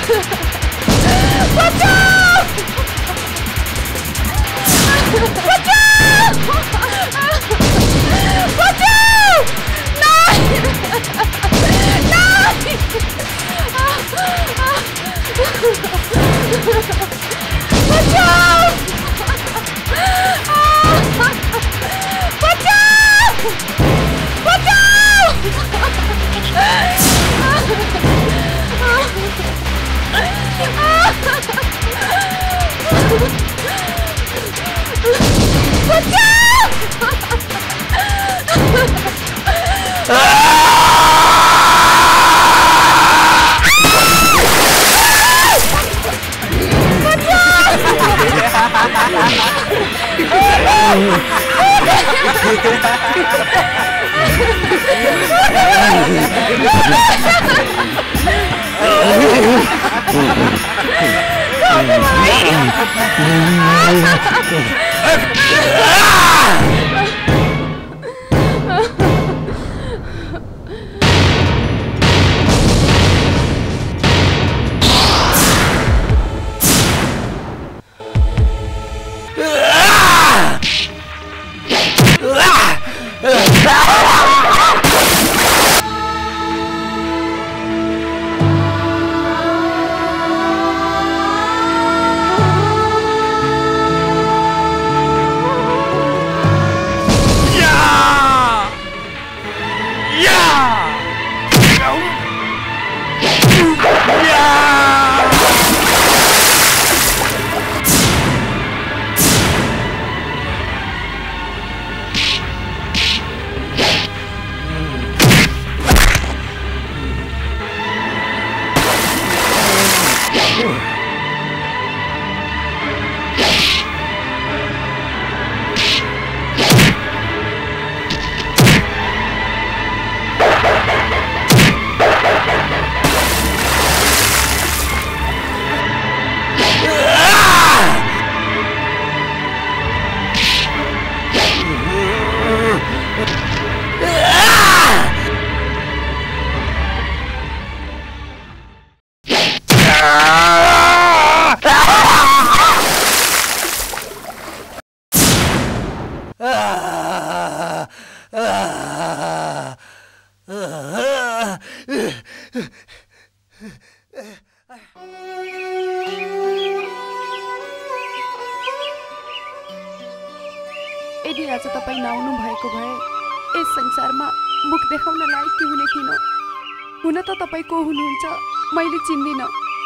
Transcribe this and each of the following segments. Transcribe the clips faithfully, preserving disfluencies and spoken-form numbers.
यदि आज तपाईं नआउनु भएको भए यस संसारमा मुख देखाउन लायक हुने थिइन। हुन त तपाईं को हुनुहुन्छ मैले चिन्दिन,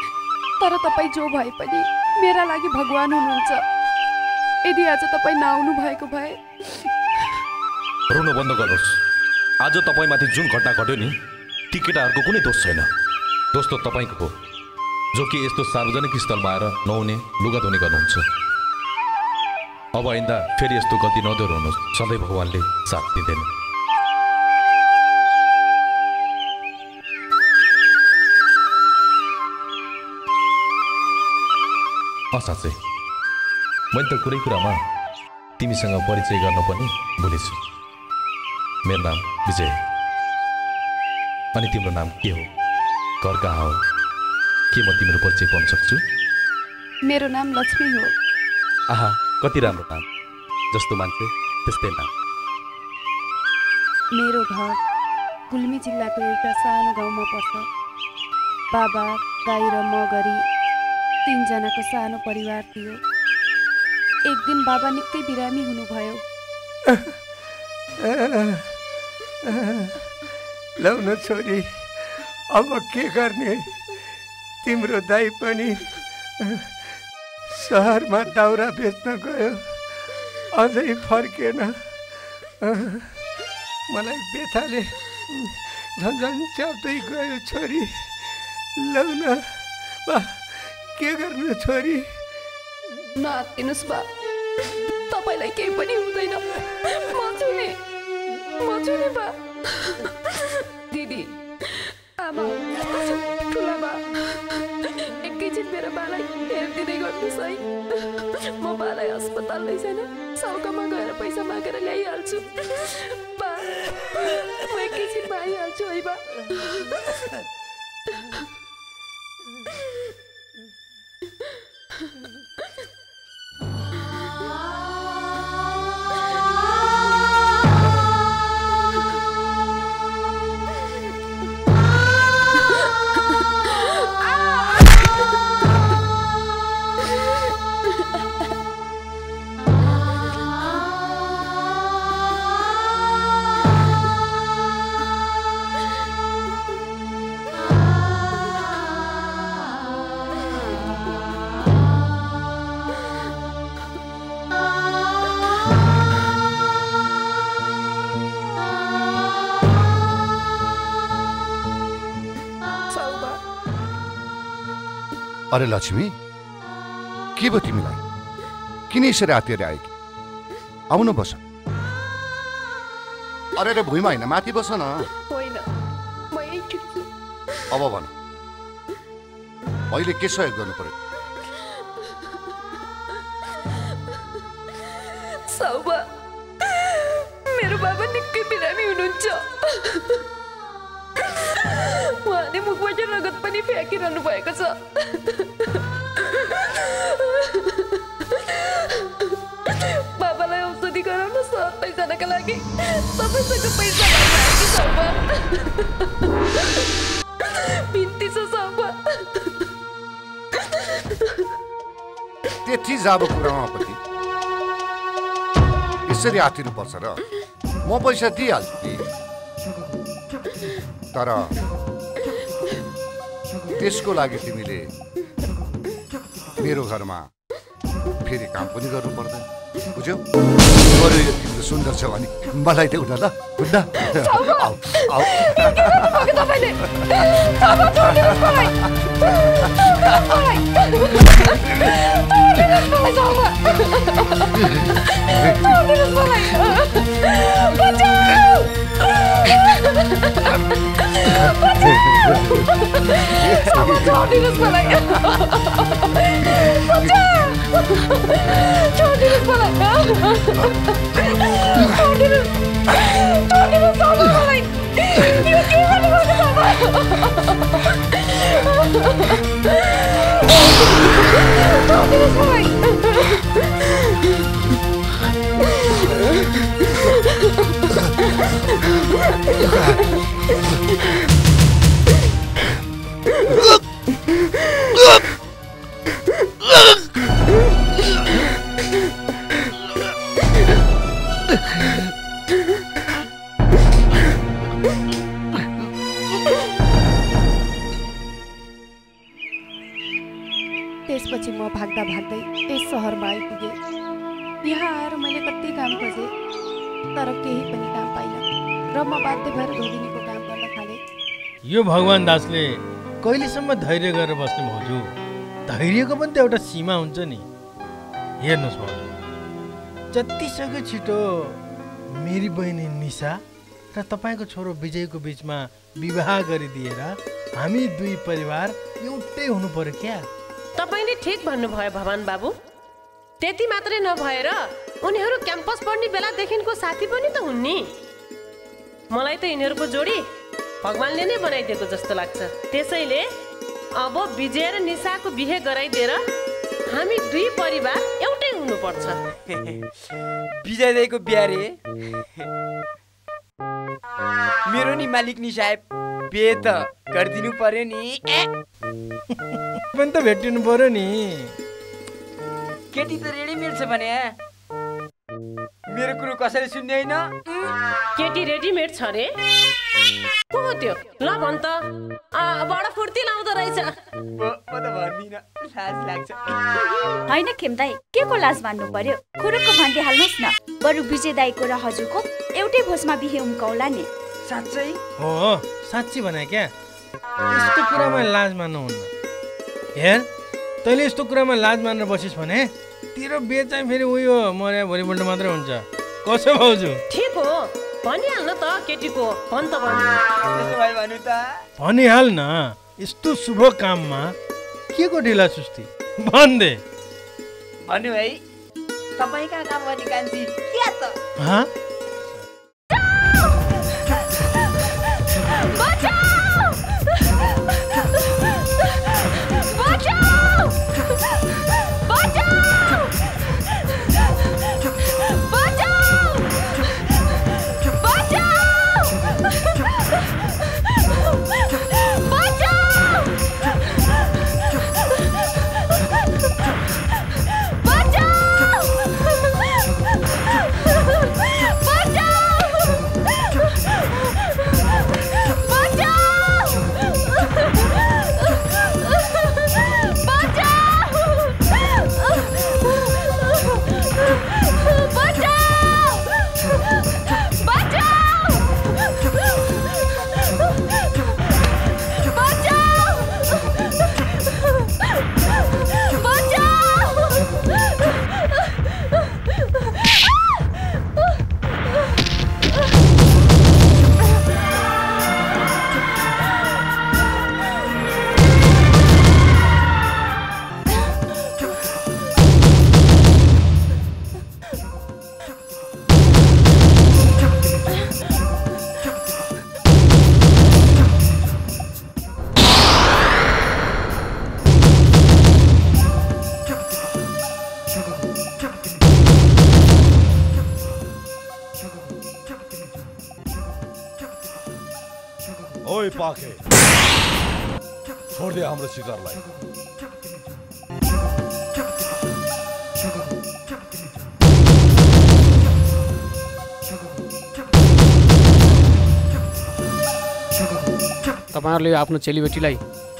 तर तपाईं जो भए पनि मेरा लागि भगवान हुनुहुन्छ। यदि आज तपाईं नआउनु भएको भए। रुन बन्द गर्नुहोस्। आज तपाईमाथि जुन घटना घट्यो नि ती केटाहरूको कुनै दोष छैन। दोष त तपाईको हो जो कि यस्तो सार्वजनिक स्थलमा आएर नहुने लुगा धुने गर्नुहुन्छ। अब आइन्दा फेरि यस्तो गल्ती नदोहोऱ्याउनुहोस्। सधैँ भगवानले साथ दिँदैन। साँच्चै मैले त कुरै कुरामा तिमीसँग परिचय गर्न पनि भुलेछु। मेरो नाम विजय। अनि तिम्रो नाम के हो? घर कहाँ हो? के म तिम्रो परिचय पाउन सक्छु? मेरो नाम लक्ष्मी हो। आहा, कति राम्रो नाम। जस्तो मान्छे त्यस्तै नाम। मेरो घर गुल्मी जिल्लाको एउटा सानो गाउँमा पर्छ। बाबा, दाइ र म गरी तीनजनाको सानो परिवार थियो। एक दिन बाबा निकै बिरामी हुनुभयो। लौ न छोरी, अब के गर्ने? तिम्रो दाइ पनि सहरमा दाउरा बेच्न गयो, अझै फर्केन। मलाई बेथाले झन्झन च्याप्दै गयो छोरी। लौ न बा, के गर्नु छोरी? नआत्तिनुस् बा, तपाईलाई केही पनि हुँदैन। म छु नि, म छु नि बा। दिदी, आमा, ठुला बा, एकैछिन मेरो बालाई हेरिदिँदै गर्नुहोस् है। म बालाई अस्पताल लैजान साउकामा गएर पैसा मागेर ल्याइहाल्छु। बा, म एकैछिनमा आइहाल्छु है बा। अरे लक्ष्मी के भयो तिमीलाई? किन यसरी आत्तिएर आयो? आउनु बस। अरे रे भुइँमा होइन, माथि बस न। होइन, म यही ठिक छु। अब भन, अहिले के सहयोग गर्नु पर्यो? साउबा, मेरो बाबा निकै बिरामी हुनुहुन्छ। उहाँले मुखबाट रगत पनि फ्याँकिरहनु भएको छ। बाबालाई औषधि गराउन सहर लैजानका लागि तपाईँसँग पैसा लाग्यो कि साउबा? बिन्ती छ साउबा। त्यति जाबो कुरामा पनि यसरी आतिनु पर्छ र? म पैसा दिइहाल्छु कि, तर त्यसको लागि तिमीले मेरो घरमा फेरि काम पनि गर्नु पर्दैन, बुझ्यौ? बरु यो तिम्रो सुन्दर छ भने मलाई देऊ न ल, बुझ्न? आऊ आऊ। छोडिदिनुहोस् मलाई। छोडिदिनुहोस् मलाई। छोडिदिनुहोस् मलाई। यो के गर्नुभएको बाबा? छोडिदिनुहोस् मलाई। त्यसपछि म भाग्दा भाग्दै यस सहरमा आइपुगेँ। यहाँ आएर मैले कति काम खोजेँ, तर केही पनि काम पाइनँ र म बाध्य भएर धोबिनीको काम गर्न थालेँ। यो भगवान दासले कहिलेसम्म धैर्य गरेर बस्ने भाउजू? धैर्यको पनि त एउटा सीमा हुन्छ नि। हेर्नुहोस् भाउजू, जतिसक्दो छिटो मेरी बहिनी निशा र तपाईँको छोरो विजयको बिचमा विवाह गरिदिएर हामी दुई परिवार एउटै हुनु पर्यो क्या? तपाईले ठिक भन्नुभयो भवान बाबु। त्यति मात्रै नभएर उनीहरू क्याम्पस पढ्ने बेलादेखिको साथी पनि त हुन् नि। मलाई त यिनीहरूको जोडी भगवानले नै बनाइदिएको जस्तो लाग्छ। त्यसैले अब विजय र निशाको बिहे गराइदिएर हामी दुई परिवार एउटै हुनुपर्छ। विजय दाइको बिहा रे? मेरो नि मालिक नि साहेब, बिहे त गरिदिनु पर्यो नि। पनि त भेटिनु पर्यो नि। केटी त रेडिमेड छ भने मेरो कुरो कसैले सुन्ने होइन। केटी रेडिमेड छ रे? को हो त्यो? ल भन् त। बडा फुर्ती लाउँदो रहेछ। म त भन्दिनँ, लाज लाग्छ। होइन खेम दाई, के को लाज मान्नु पर्यो? खुरुक्क भनिदिइहाल्नुहोस् न। बरु विजय दाईको र हजुरको एउटै भोजमा बिहे उम्काउला नि। साँच्चै? हो, साँच्ची भने क्या? यस्तो कुरामा लाज मान्नुहुन्न। हेर, तैँले यस्तो कुरामा लाज मानेर बसिस् भने तेरो बिहे चाहिँ फेरि उयो मर्या भोलिपल्ट मात्रै हुन्छ। कसो भाउजू? ठिक हो, भनिहाल्न त केटीको। भन् त भन्। त्यसो भए भन्नु त। भनिहाल न, यस्तो शुभ काममा के को ढिला सुस्ती? भन् दे। भन्नु है, तपाईँका काम गर्ने कान्छी क्या त? हाँ? पाखे छोड़ दे हाम्रो शिकारलाई। तपाईहरुले आफ्नो चेलीबेटीलाई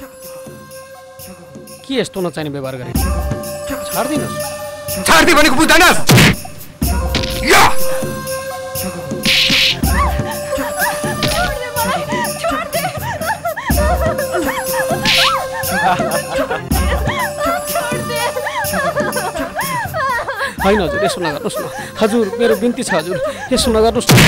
के यस्तो नचाहिने व्यवहार गरे? छाड्दिनुस्। छाड्दै भनेको बुझ्दैनस्? या होइन हजुर, यसो नगर्नुहोस् न हजुर, मेरो बिन्ती छ हजुर, यसो नगर्नुहोस् न।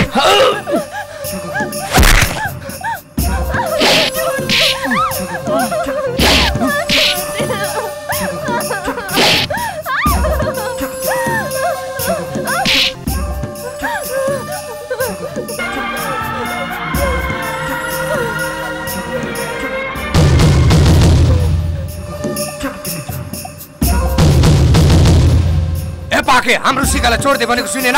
पाके हाम्रो सिकालाई छोड्दे भनेको सुनेन?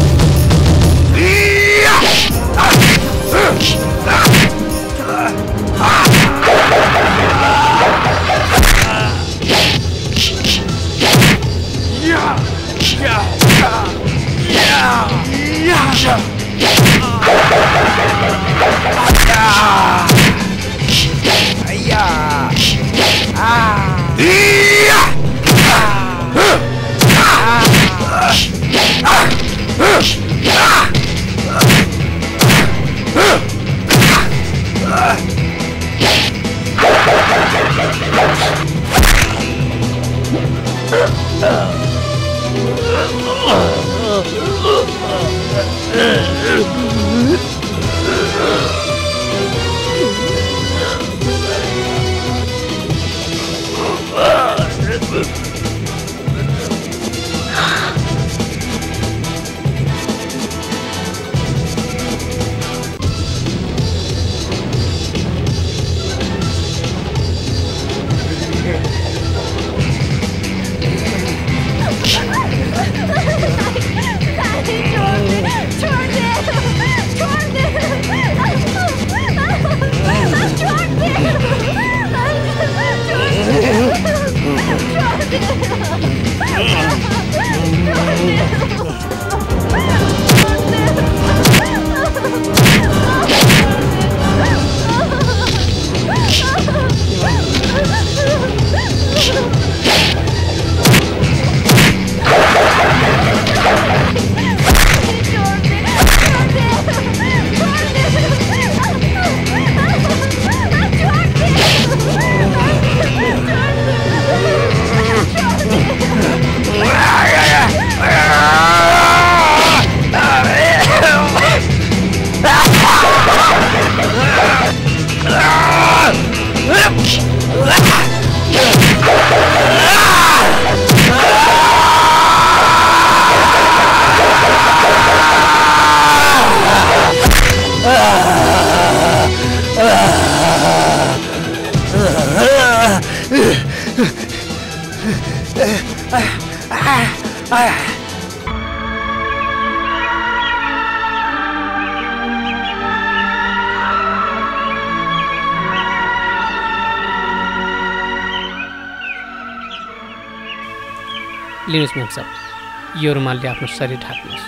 लिनुहोस् म्याम साहब, यो रुमालले आफ्नो शरीर ढाक्नुहोस्।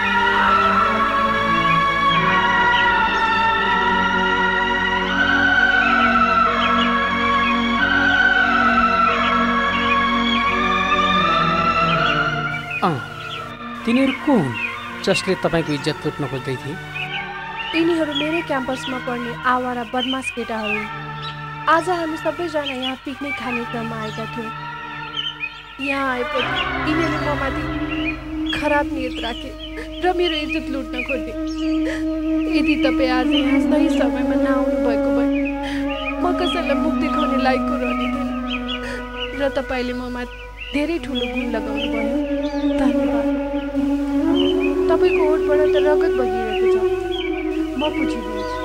अँ, तिनीहरू को हुन् जसले तपाईँको इज्जत लुट्न खोज्दै थिए? यिनीहरू मेरै क्याम्पसमा पढ्ने आवारा बदमास केटाहरू। आज हामी सबैजना यहाँ पिकनिक खाने क्रममा आएका थियौँ। यहाँ आएपछि यिनीहरूले ममाथि खराब नियत राखे र मेरो इज्जत लुट्न खोजे। यदि तपाईँ आज यहाँ सही समयमा नआउनु भएको भए म कसैलाई मुख देखाउने लायकको रहने थिएन र तपाईँले ममाथि धेरै ठुलो गुण लगाउनु भयो। धन्यवाद। तपाईँको ओठबाट त रगत बगिरहेको छ, म बुझिदिन्छु।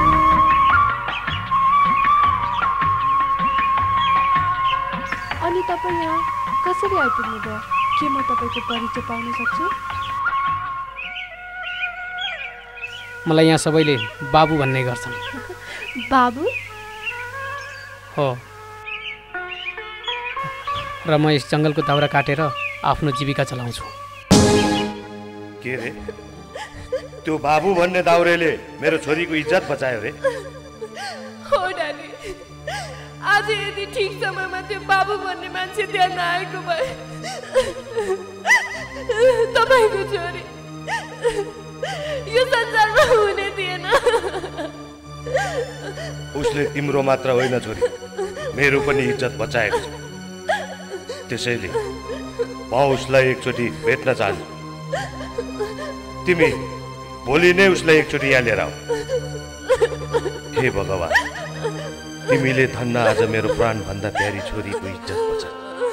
अनि तपाईँ यहाँ कसरी आइपुग्नु भयो? के म तपाईँको परिचय पाउन सक्छु? मलाई यहाँ सबैले बाबु भन्ने गर्छन्। बाबु हो र म यस जङ्गलको दाउरा काटेर आफ्नो जीविका चलाउँछु। के रे त्यो बाबु भन्ने दाउरेले मेरो छोरीको इज्जत बचायो रे? हो नानी, आज यदि ठिक समयमा त्यो बाबु भन्ने मान्छे त्यहाँ नआएको भए तपाईँको छोरी यो संसारमा हुने थिएन। उसले तिम्रो मात्र होइन छोरी, मेरो पनि इज्जत बचाएको छ। त्यसैले म उसलाई एकचोटि भेट्न चाहन्छु। तिमी भोलि नै उसलाई एकचोटि यहाँ लिएर आऊ। हे भगवान्, तिमीले धन्न आज मेरो प्राणभन्दा प्यारी छोरीको इज्जत बचा।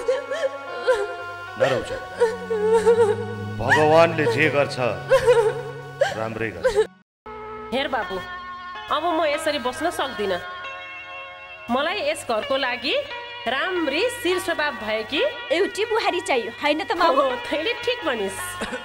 नरौ छ, भगवानले जे गर्छ राम्रै गर्छ। हेर बाबु, अब म यसरी बस्न सक्दिनँ। मलाई यस घरको लागि राम्री शिर स्वभाव भएकी एउटी बुहारी चाहियो, हैन त मामु? हो, तैँले ठिक भनिस्।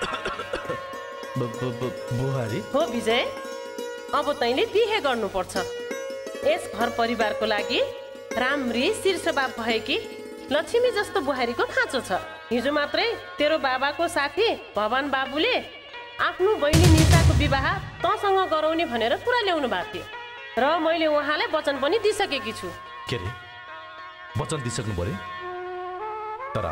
बुहारी हो विजय, अब तैँले बिहे गर्नुपर्छ। यस घर परिवारको लागि राम्री शिर स्वभाव भएकी लक्ष्मी जस्तो बुहारीको खाँचो छ। हिजो मात्रै तेरो बाबाको साथी भवान बाबुले आफ्नो बहिनी निशाको विवाह तँसँग गराउने भनेर कुरा ल्याउनु भएको थियो र मैले उहाँलाई वचन पनि दिइसकेकी छु। के रे, वचन दिइसक्नु पर्यो? तर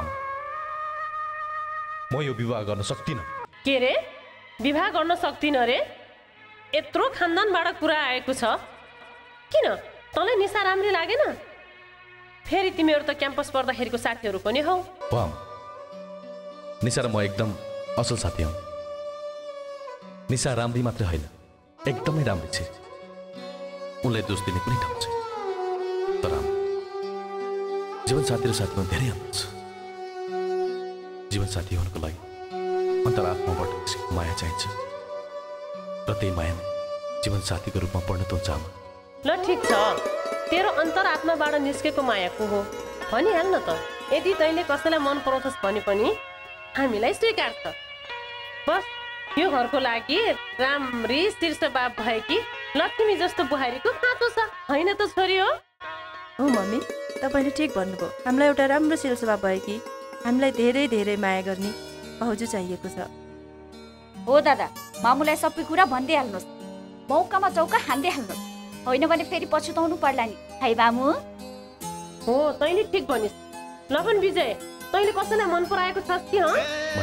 म यो विवाह गर्न सक्दिनँ। के रे, विवाह गर्न सक्दिनँ रे? यत्रो खानदानबाट कुरा आएको छ, किन तँलाई निशा राम्री लागेन? फेरि तिमीहरू त क्याम्पस पढ्दाखेरिको साथीहरू पनि हौ। वाम, निशा र म एकदम असल साथी हौ। निशा राम्री मात्रै होइन, एकदमै राम्री छ। उनलाई दोष दिने कुनै ठाउँ छैन। तर जीवन साथी र साथीमा धेरै अन्तर छ। जीवन साथी हुनुको लागि अन्तरात्माबाट माया चाहिन्छ र त्यही माया जीवन साथीको रूपमा पढ्न त हुन्छ। ल ठिक छ, तेरो अन्तरात्माबाट निस्केको माया को हो भनिहाल न त। यदि तैँले कसैलाई मन पराउँछस् भने पनि हामीलाई स्वीकार छ। बस यो घरको लागि राम्री शीर्षभाव भएकी लक्ष्मी जस्तो बुहारीको खाँचो छ, होइन त छोरी? हो हो मम्मी, तपाईँले ठिक भन्नुभयो। हामीलाई एउटा राम्रो शीर्षभाव भएकी, हामीलाई धेरै धेरै माया गर्ने भाउजू चाहिएको छ। हो दादा, मामुलाई सबै कुरा भन्दै हाल्नुहोस्, मौकामा चौका हान्दै हाल्नुहोस्, होइन भने फेरि पछुताउनु पर्ला नि, है मामु? हो, तैँले ठिक भनिस्। ल पनि विजय, तैँले कसैलाई मन पराएको छस् कि? हँ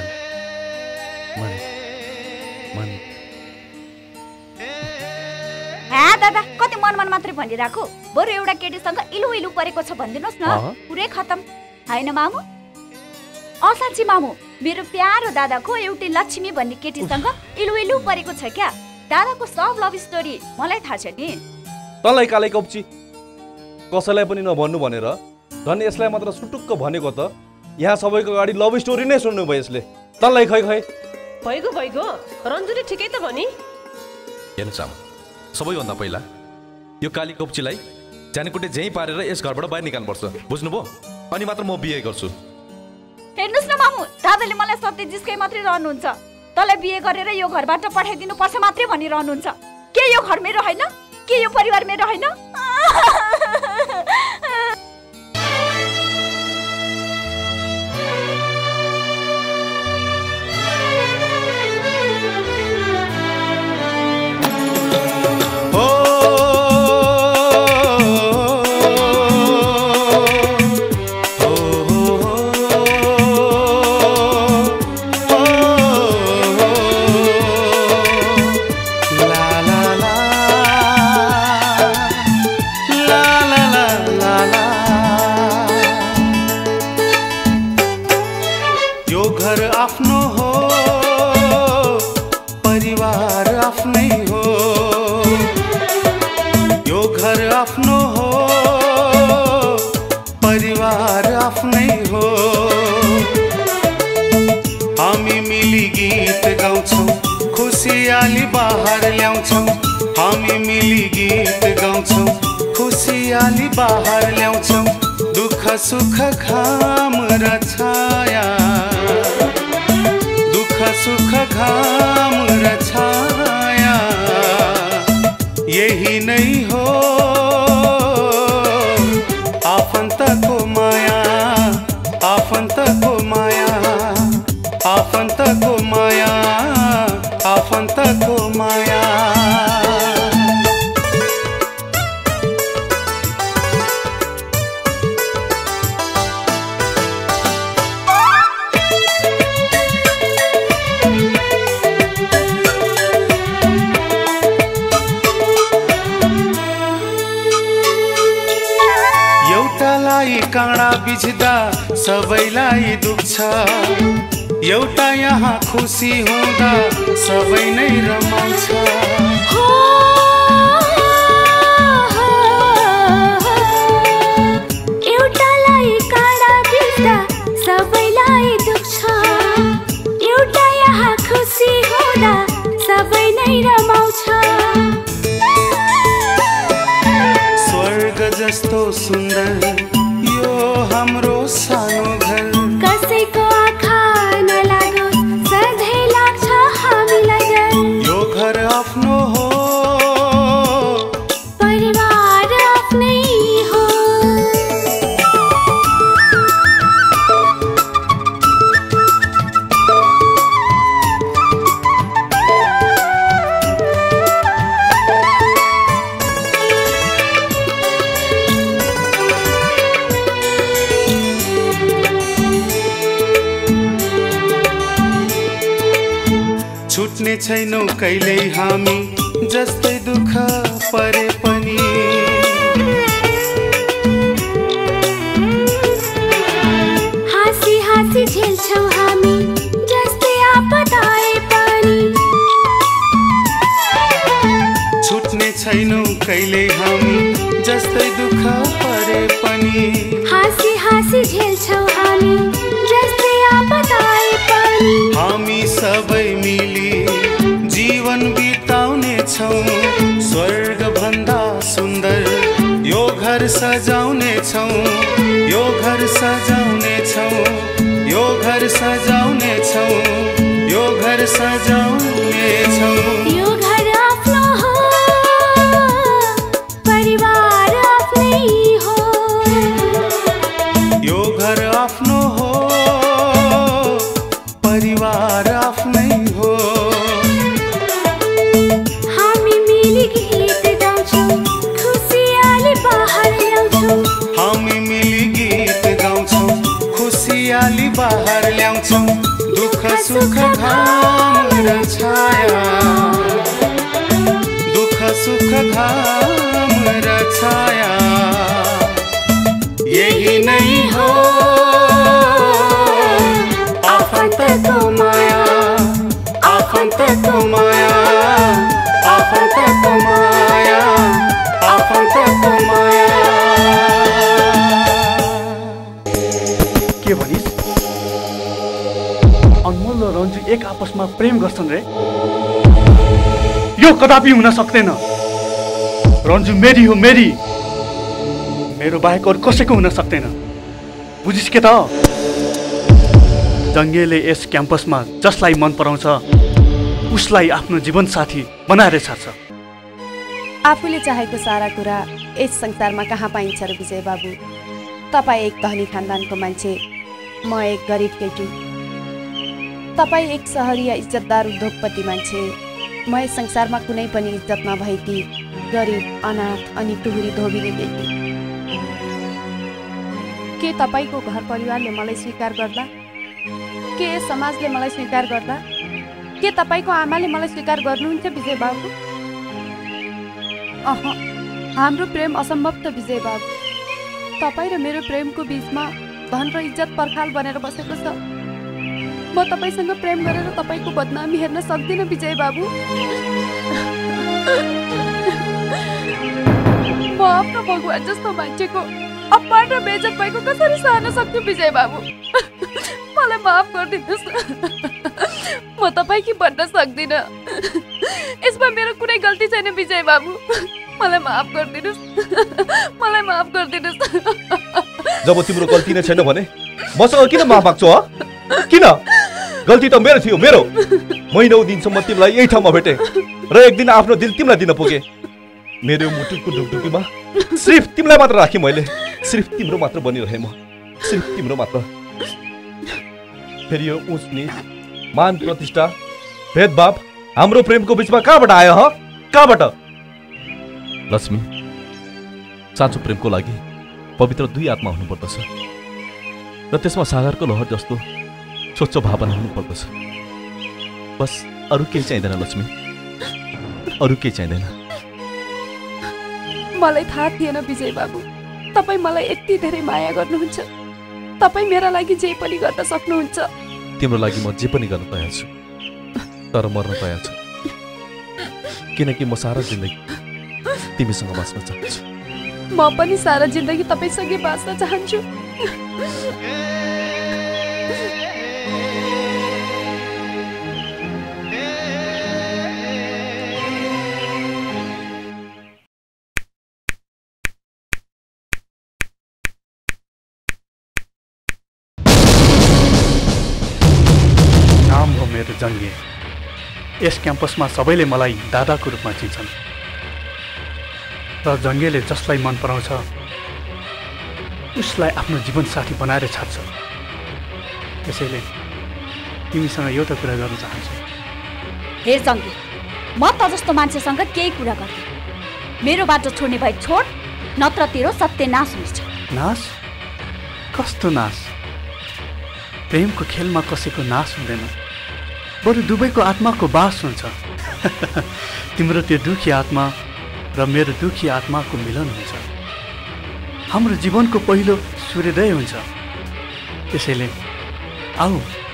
हाँ दादा, कति मन मन मात्रै भनिरहेको, बरु एउटा केटीसँग इलु इलु परेको छ भनिदिनुहोस् न, पुरै खतम, होइन मामु? असाँच्ची मामु, मेरो प्यारो दादाको एउटी लक्ष्मी भन्ने केटीसँग इलु इलु परेको छ क्या। दादाको सब लभ स्टोरी मलाई थाहा छ नि। तँलाई कालै कप्ची, कसैलाई पनि नभन्नु भनेर झन् यसलाई मात्र सुटुक्क भनेको त। यहाँ सबैको अगाडि लभ स्टोरी नै सुन्नु भयो यसले। तँलाई खै खै भइगयो भइगयो, रन्जुले ठिकै त भनी। हेर्नुहोस् आमा, सबैभन्दा पहिला यो काली कप्चीलाई जानेकुटे झै पारेर यस घरबाट बाहिर निकाल्नुपर्छ, बुझ्नुभयो? अनि मात्र म बिहे गर्छु। हेर्नुहोस् न मामु, दादाले मलाई सत्य जिस्कै मात्रै रहनुहुन्छ। तँलाई बिहे गरेर यो घरबाट पठाइदिनु पर्छ मात्रै भनिरहनुहुन्छ। के यो घर मेरो होइन? के यो परिवार मेरो होइन? बाहर ल्याउँछौँ हामी मिली गीत गाउँछौँ, खुसियाली बाहर ल्याउँछौँ, दुःख सुख घाम र छाया, दुःख सुख घाम र छाया, यही नै हो बिझ्दा सबैलाई दुख्छ एउटा यहाँ खुसी हुँदा सबै नै रमाउँछ एउटालाई काँडा बिझ्दा सबैलाई दुख्छ एउटा यहाँ खुसी हुँदा सबै नै रमाउँछ स्वर्ग जस्तो सुन्दर यो हाम्रो सानो घर कसैको आँखा नलागोस् सधैँ लाग्छ हामीलाई डर यो घर आफ्नो हो परिवार आफ्नै हो छुट्ने छैनौ कहिल्यै हामी जस्तै दुःख परे पनि हाँसी हाँसी झेल्छौ हामी जस्तै आपत आए पनि छुट्ने छैनौ कहिल्यै हामी जस्तै दुःख परे पनि हाँसी हाँसी झेल्छौ हामी जस्तै आपत आए पनि हामी सबै मिली जीवन बिताउने छौं स्वर्ग भन्दा सुन्दर यो घर सजाउने छौं यो घर सजाउने छौं यो घर सजाउने छौं यो घर सजाउने छौं यो घर आफ्नो हो परिवार आफ्नै हो यो घर आफ्नो हो परिवार आफ्नै हो हामी मिली गीत गाउँछौं खुसियाली बाहर ल्याउँछौं हामी मिली गीत गाउँछौं खुसियाली बाहर ल्याउँछौं दुःख सुख घाम र छाया दुःख सुख घाम र छाया यही नै हो आफन्तको माया आफन्तको माया आफन्तको माया आफन्तको माया के भनिस् अनमोल र रन्जु एक आपसमा प्रेम गर्छन् रे यो कदापि हुन सक्दैन रन्जु मेरी हो मेरी मेरो बाहेक अरू कसैको हुन सक्दैन बुझिस् के त जङ्गेले यस क्याम्पसमा जसलाई मन पराउँछ उसलाई आफ्नो जीवनसाथी बनाएर छाड्छ आफूले चाहेको सारा कुरा यस संसारमा कहाँ पाइन्छ र विजय बाबु तपाईँ एक धनी खानदानको मान्छे म एक गरिब केटी तपाईँ एक सहरी या इज्जतदार उद्योगपति मान्छे म यस संसारमा कुनै पनि इज्जत नभएकी गरिब अनाथ अनि टुहुरी धोबिनी केटी के तपाईँको घर परिवारले मलाई स्वीकार गर्दा के यस समाजले मलाई स्वीकार गर्दा के तपाईँको आमाले मलाई स्वीकार गर्नुहुन्छ विजय बाबु अह हाम्रो प्रेम असम्भव त विजय बाबु तपाईँ र मेरो प्रेमको बीचमा धन र इज्जत पर्खाल बनेर बसेको छ म तपाईँसँग प्रेम गरेर तपाईँको बदनामी हेर्न सक्दिनँ विजय बाबु म आफ्नो भगवान जस्तो मान्छेको अपमान र बेइज्जत भएको कसरी सहन सक्छु विजय बाबु मलाई माफ गरिदिनुहोस् म तपाईँकी भन्न सक्दिनँ यसमा मेरो कुनै गल्ती छैन विजय बाबु मलाई माफ गरिदिनुहोस् मलाई माफ गरिदिनुहोस् जब तिम्रो गल्ती नै छैन भने मसँग किन माफ माग्छौ ह किन गल्ती त मेरो थियो मेरो महिनौ दिनसम्म तिमीलाई यही ठाउँमा भेटे र एक दिन आफ्नो दिल तिमीलाई दिन पुगे मेरो मुटुको ढुकढुकीमा सिर्फ तिमीलाई मात्र राखेँ मैले सिर्फ तिम्रो मात्र बनिरहे म सिर्फ तिम्रो मात्र फेरि यो उच नीच मान प्रतिष्ठा भेदभाव हाम्रो प्रेमको बीचमा कहाँबाट आयो ह कहाँबाट लक्ष्मी साँचो प्रेमको लागि पवित्र दुई आत्मा हुनुपर्दछ र त्यसमा सागरको लहर जस्तो स्वच्छ भावना हुनुपर्दछ बस अरू केही चाहिँदैन लक्ष्मी अरू केही चाहिँदैन मलाई थाहा थिएन विजय बाबु तपाईँ मलाई यति धेरै माया गर्नुहुन्छ तपाईँ मेरा लागि जे पनि गर्न सक्नुहुन्छ। तिम्रो लागि म जे पनि गर्न तयार छु, तर मर्न तयार छु, किनकि म सारा जिन्दगी तिमीसँग बाँच्न चाहन्छु। म पनि सारा जिन्दगी तपाईँसँगै बाँच्न चाहन्छु। नाम हो मेरो जङ्गे। यस क्याम्पसमा सबैले मलाई दादाको रूपमा चिन्छन् र जङ्गेले जसलाई मन पराउँछ उसलाई आफ्नो जीवनसाथी बनाएर छाड्छ। त्यसैले तिमीसँग एउटा कुरा गर्न चाहन्छु। हे जङ्गे, म त जस्तो मान्छेसँग केही कुरा गर्दिन। मेरो बाटो छोड्ने भए छोड, नत्र तेरो सत्यनाश हुन्छ। नाश? कस्तो नाश? प्रेमको खेलमा कसैको नाश हुँदैन, बरु दुवैको आत्माको बास हुन्छ। तिम्रो त्यो दुखी आत्मा र मेरो दुखी आत्माको मिलन हुन्छ। हाम्रो जीवनको पहिलो सूर्योदय हुन्छ। त्यसैले आऊ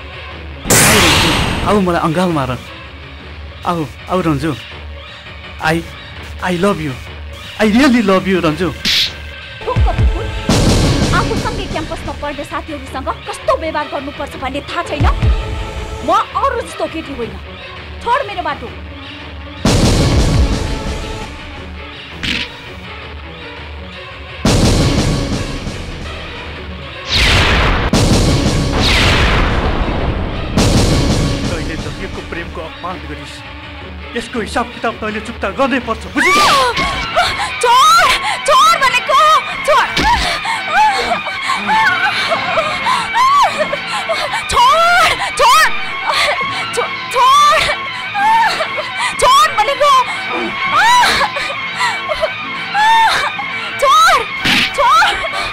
आऊ मलाई अङ्गाल मार। आऊ आऊ Ranju. I I love you. I really love you Ranju. आफूसँगै क्याम्पसमा पढ्ने साथीहरूसँग कस्तो व्यवहार गर्नुपर्छ भन्ने थाहा छैन। म अरू जस्तो केटी होइन। छोड मेरो बाटो। तैँले जङ्गेको प्रेमको अपमान गरिस्, यसको हिसाब किताब तैँले चुक्ता गर्नै पर्छ, बुझिस्? छोड छोड भनेको छोड। छोड छोड छोड छोड भनेको छोड छोड।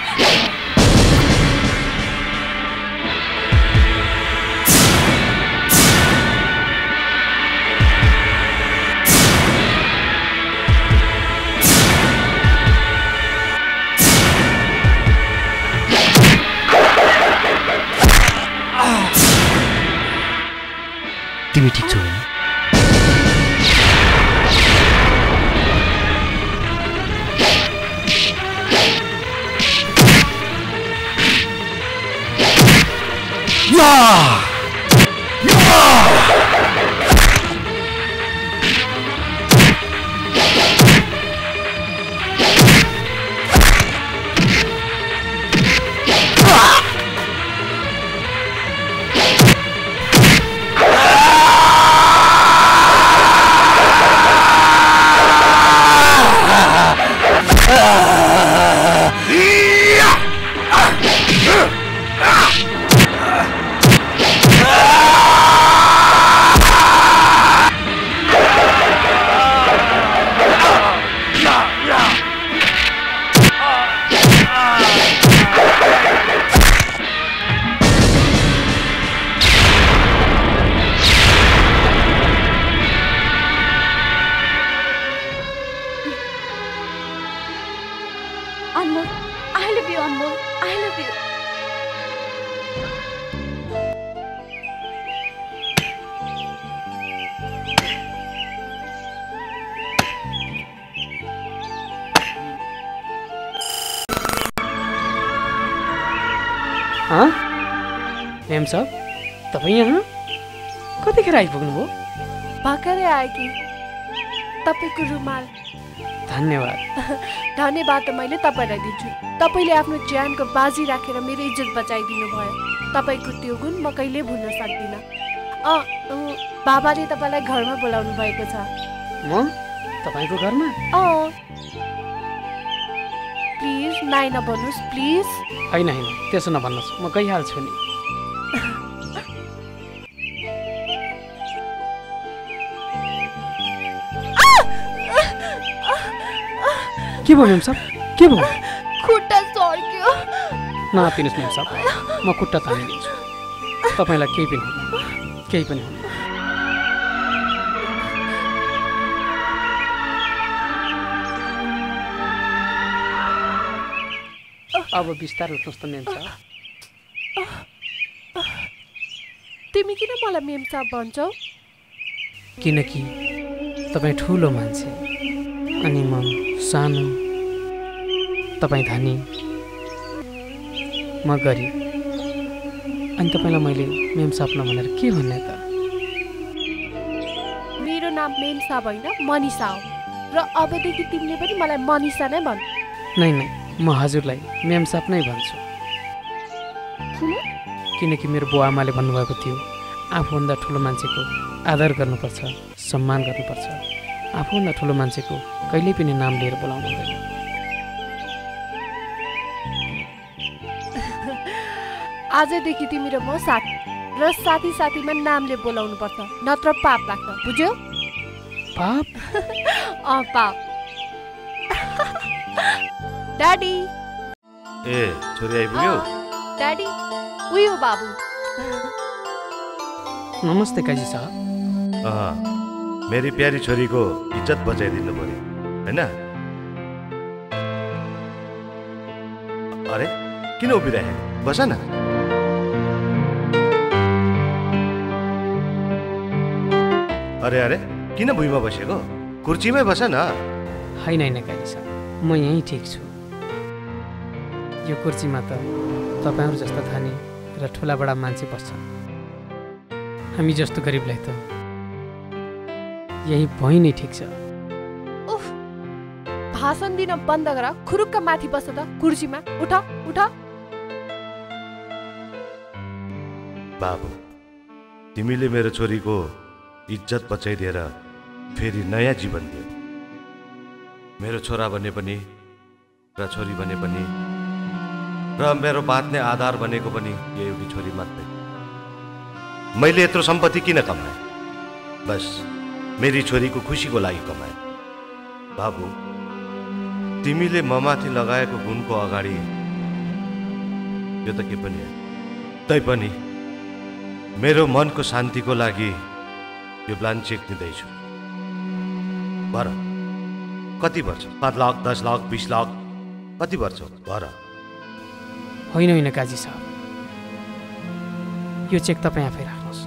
तिमी ठिक छौ होइन? Anmol, I love you, Anmol. I love you. हाँ एम साहब, तपाईँ यहाँ कतिखेर आइपुग्नुभयो? भर्खरै आए कि तपाईँको रुमाल। धन्यवाद। धन्यवाद त मैले तपाईँलाई दिन्छु। तपाईँले आफ्नो ज्यानको बाजी राखेर मेरो इज्जत बचाइदिनु भयो। तपाईँको त्यो गुण म कहिले भुल्न सक्दिनँ। अँ बाबाले तपाईँलाई घरमा बोलाउनु भएको छ। म तपाईँको घरमा? अँ प्लिज नाइ नभन्नुहोस् प्लिज। होइन होइन त्यसो नभन्नुहोस्, म गइहाल्छु नि। के भयो मेम साहब, के भयो? खुट्टा सर्क्यो। नआत्तिनुहोस् मेम साहब, म खुट्टा तानिदिन्छु। तपाईँलाई केही पनि हुँदैन, केही पनि हुँदैन। अब बिस्तारै उठ्नुहोस् त मेम साहब। तिमी किन मलाई मेम साहब भन्छौ? किनकि तपाईँ ठुलो मान्छे अनि म सानो, तपाईँ धनी म गरिब, अनि तपाईँलाई मैले मेम साहब नभनेर के भन्ने त? मेरो नाम मेम साहब होइन मनिषा हो र अबदेखि तिमीले पनि मलाई मनिषा नै भन्। नै नै म हजुरलाई मेम साहब नै भन्छु, किनकि मेरो बुवा आमाले भन्नुभएको थियो आफूभन्दा ठुलो मान्छेको आदर गर्नुपर्छ, सम्मान गर्नुपर्छ। आफूभन्दा ठुलो मान्छेको कहिल्यै पनि नाम लिएर बोलाउनु हुँदैन। आजदेखि तिमी र म साथी र साथी साथीमा नामले बोलाउनु पर्छ, नत्र पाप लाग्छ, बुझ्यौ? पाप? अँ पाप। ड्याडी ए छोरी आइपुग्यो? ड्याडी उयो बाबु। नमस्ते काजी साहब। अँ मेरी प्यारी छोरीको इज्जत बचाइदिनु पर्यो होइन? अरे किन उभिरहे? बस न। अरे अरे किन भुइँमा बसेको? कुर्चीमै बस न। होइन होइन काजी साहब, म यहीँ ठिक छु। यो कुर्चीमा त तपाईँहरू जस्ता धनी र ठुला बडा मान्छे बस्छन्, हामी जस्तो गरिबलाई त यही भइ नै ठिक छ। उफ, भाषण दिन बन्द गर, खुरुक्क माथि बस त कुर्सीमा। उठ उठ। बाबु तिमीले मेरो छोरीको इज्जत बचाइदिएर फेरि नयाँ जीवन दियो। मेरो छोरा बने पनि र छोरी बने पनि र मेरो बाँच्ने आधार बनेको पनि यो एउटी छोरी मात्रै। मैले यत्रो सम्पत्ति किन कमाएँ? बस मेरी छोरीको खुसीको लागि कमाएँ। बाबु तिमीले ममाथि लगाएको गुणको अगाडि यो त के पनि हो, तैपनि मेरो मनको शान्तिको लागि यो प्लान चेक दिँदैछु। भर कति पर्छ? पाँच लाख, दस लाख, बिस लाख कति पर्छ? भर। होइन होइन काजी साहब, यो चेक तपाईँ आफै राख्नुहोस्।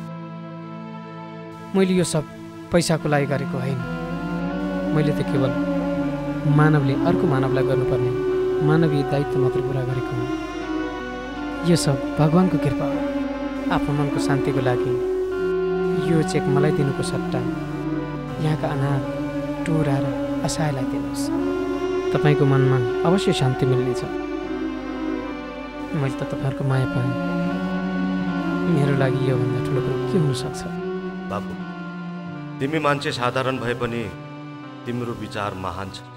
मैले यो सब पैसाको लागि गरेको होइन। मैले त केवल मानवले अर्को मानवलाई गर्नुपर्ने मानवीय दायित्व मात्र पुरा गरेको हुँ। यो सब भगवानको कृपा हो। आफ्नो मनको शान्तिको लागि यो चेक मलाई दिनुको सट्टा यहाँका अनाथ, टुरा र असहायलाई दिनुहोस्। तपाईँको मनमा अवश्य शान्ति मिल्नेछ। मैले त तपाईँहरूको माया पाएँ, मेरो लागि योभन्दा ठुलो कुरो के हुनसक्छ? बाबु तिमी मान्छे साधारण भए पनि तिम्रो विचार महान छ।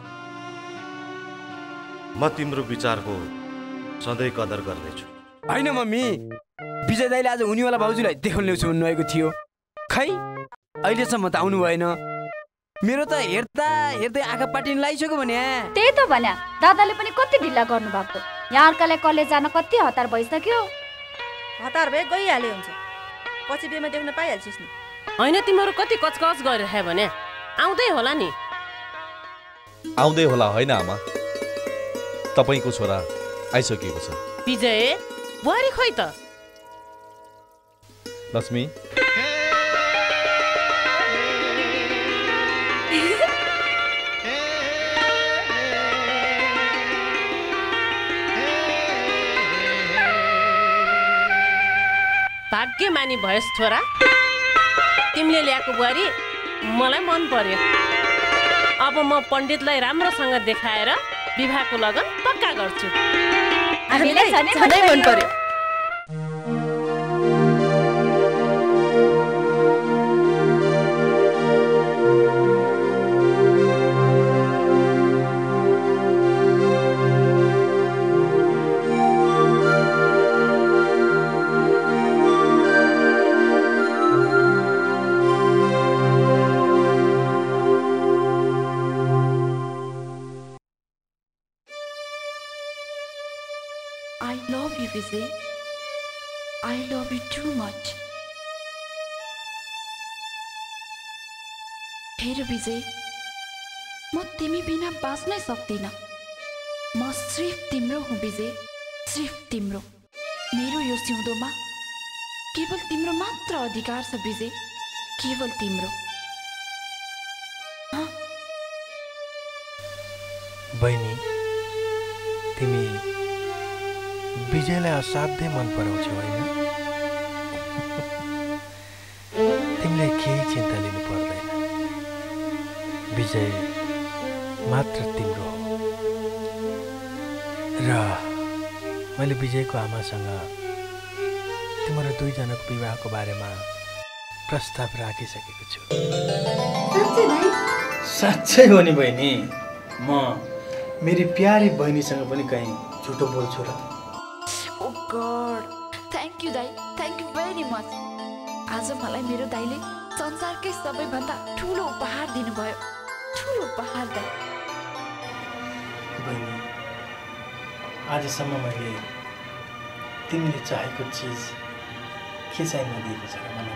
म तिम्रो विचारको सधैँ कदर गर्नेछु। होइन मम्मी, विजय दाइले आज हुनेवाला भाउजूलाई देखाउन ल्याउँछु भन्नुभएको थियो, खै अहिलेसम्म त आउनु भएन। मेरो त हेर्दा हेर्दै आँखा पाटिन लागिसक्यो भने। त्यही त भन्या, दादाले पनि कति ढिला गर्नु भएको। यहाँ अर्कालाई कलेज जान कति हतार भइसक्यो। हतार भए गइहाल्यो हुन्छ, पछि बेमा देख्न पाइहाल्छिस् नि। होइन तिमीहरू कति कचकच गरिरहे भने आउँदै होला नि। आउँदै होला होइन आमा, तपाईँको छोरा आइसकेको छ। विजय बुहारी खोइ त? लक्ष्मी भाग्यमानी भएस छोरा, तिमीले ल्याएको बुहारी मलाई मन पर्यो। अब म पण्डितलाई राम्रोसँग देखाएर विवाहको लगन पक्का गर्छु। हामीलाई झनै मन पर्यो। I love you, Vijay. I love you too much. हेर विजय, म तिमी बिना बाँच्नै सक्दिनँ। म सिर्फ तिम्रो हुँ विजय, सिर्फ तिम्रो। मेरो यो सिउँदोमा केवल तिम्रो मात्र अधिकार छ विजय, केवल तिम्रो। बहिनी, तिमी विजयलाई असाध्यै मन पराउँछौ होइन? तिमीले केही चिन्ता लिनु पर्दैन, विजय मात्र तिम्रो हो। र मैले विजयको आमासँग तिम्रो दुईजनाको विवाहको बारेमा प्रस्ताव राखिसकेको छु। साँच्चै हो नि बहिनी, म मेरी प्यारी बहिनीसँग पनि कहीँ झुटो बोल्छु र? ओ गॉड, थ्याङ्क यू दाइ, थ्याङ्क यू भेरी मच। आज मलाई मेरो दाइले संसारकै सबैभन्दा ठुलो उपहार दिनुभयो, ठुलो उपहार दाइ। बहिनी, आजसम्म मैले तिमीले चाहेको चिज के चाहिँ नदिएको छ र मलाई?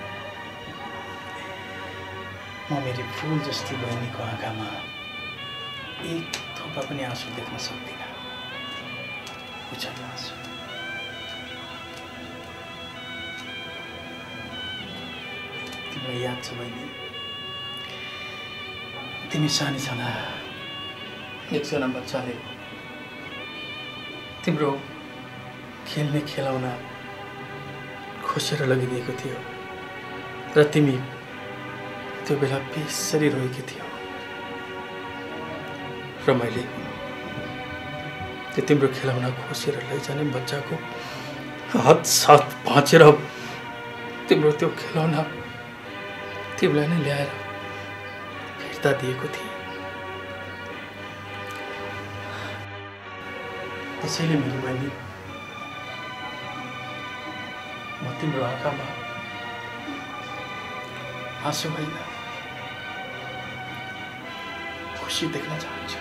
म मेरी फुल जस्ती बहिनीको आँखामा एक थोपा पनि आँसु देख्न सक्दिनँ। उछाल्नु आँसु। तिमीलाई याद छ बहिनी, तिमी सानी छँदा एकजना बच्चाले तिम्रो खेल्ने खेलौना खोसेर लगिदिएको थियो र तिमी त्यो बेला बेसरी रोएकी थियौ र मैले त्यो तिम्रो खेलौना खोसेर लैजाने बच्चाको हात साथ भाँचेर तिम्रो त्यो खेलौना तिमीलाई नै ल्याएर फिर्ता दिएको थिएँ। त्यसैले मेरो बहिनी, म तिम्रो आँखामा आँसु होइन खुसी देख्न चाहन्छु।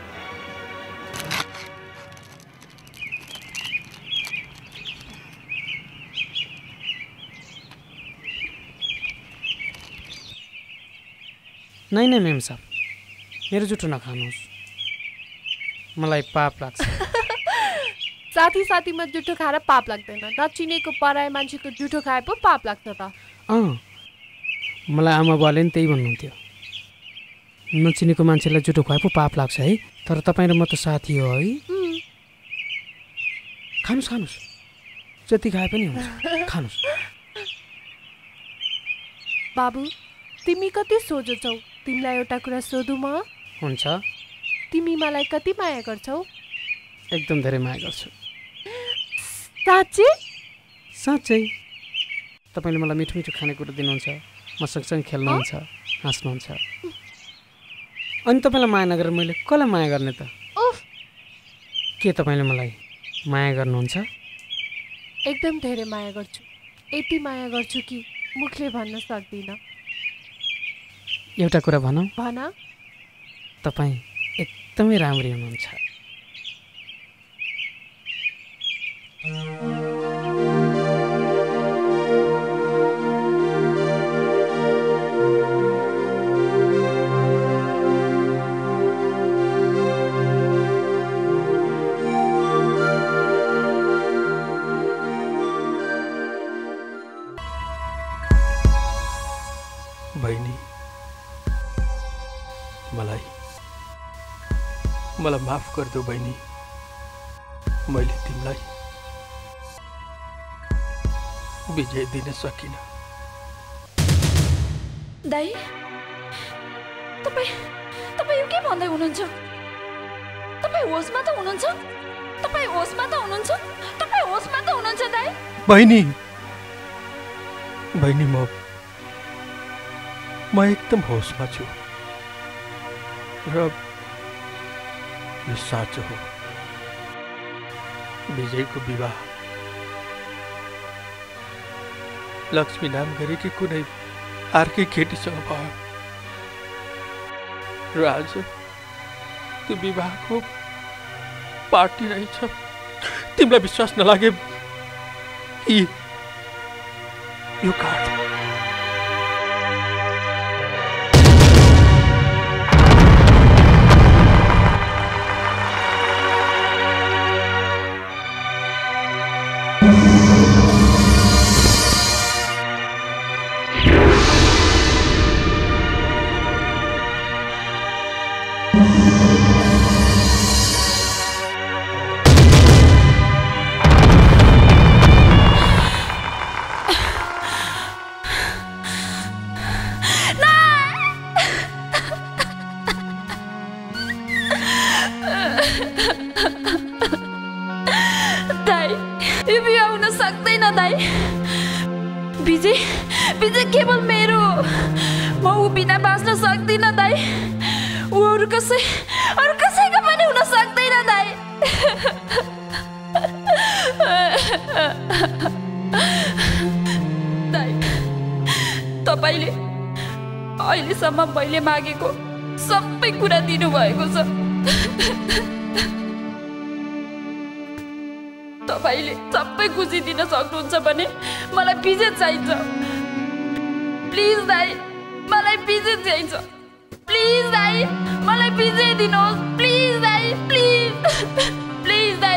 नहीं नहीं मैम साहब, मेरो जुठो नखानुहोस्, मलाई पाप लाग्छ। साथी साथीमा जुठो खाएर पाप लाग्दैन, नचिनेको पराय मान्छेको जुठो खाए पो पाप लाग्छ त। अँ, मलाई आमा बुवाले नि त्यही भन्नुहुन्थ्यो, नचिनेको मान्छेलाई जुठो खुवाए पो पाप लाग्छ है। तर तपाईँ र म त साथी हो है। खानुहोस् खानुहोस्, जति खाए पनि हुन्छ, खानुहोस्। बाबु, तिमी कति सोझो छौ, तिमीलाई एउटा कुरा सोधु म? हुन्छ। तिमी मलाई कति माया गर्छौ? एकदम धेरै माया गर्छु। साँच्चै? साँच्चै। तपाईँले मलाई मिठो मिठो खानेकुरा दिनुहुन्छ, म सँगसँगै खेल्नुहुन्छ, हाँस्नुहुन्छ। अनि तपाईँलाई माया नगरेर मैले कसलाई माया गर्ने त? के तपाईँले मलाई माया गर्नुहुन्छ? एकदम धेरै माया गर्छु, यति माया गर्छु कि मुखले भन्न सक्दिनँ। एउटा कुरा भनौँ? भन। तपाईँ एकदमै राम्री हुनुहुन्छ। बहिनी, मलाई मलाई माफ गरिदेऊ बहिनी, मैले तिमीलाई विजय दिन सकिनँ। दाइ, तपाईँ तपाईँ यो के भन्दै हुनुहुन्छ? तपाईँ होसमा त हुनुहुन्छ? तपाईँ होसमा त हुनुहुन्छ? तपाईँ होसमा त हुनुहुन्छ दाइ? बहिनी, बहिनी म म एकदम होसमा छु र यो साँचो हो। विजयको विवाह लक्ष्मी नाम गरेकी कुनै अर्कै केटीसँग भयो र आज त्यो विवाहको पार्टी रहेछ। तिमीलाई विश्वास नलागे यी यो कार्ड यो बिहा हुन सक्दैन दाइ। विजय विजय केवल मेरो हो। म ऊ बिना बाँच्न सक्दिनँ दाइ। ऊ अरू कसै अरू कसैको पनि हुन सक्दैन दाइ। दाइ तपाईँले अहिलेसम्म मैले मागेको सबै कुरा दिनुभएको छ। तपाईँले सबै खुसी दिन सक्नुहुन्छ भने मलाई विजय चाहिन्छ। प्लिज दाइ मलाई विजय चाहिन्छ। प्लिज दाइ मलाई विजय दिनुहोस्। प्लिज दाइ प्लिज प्लिज दाइ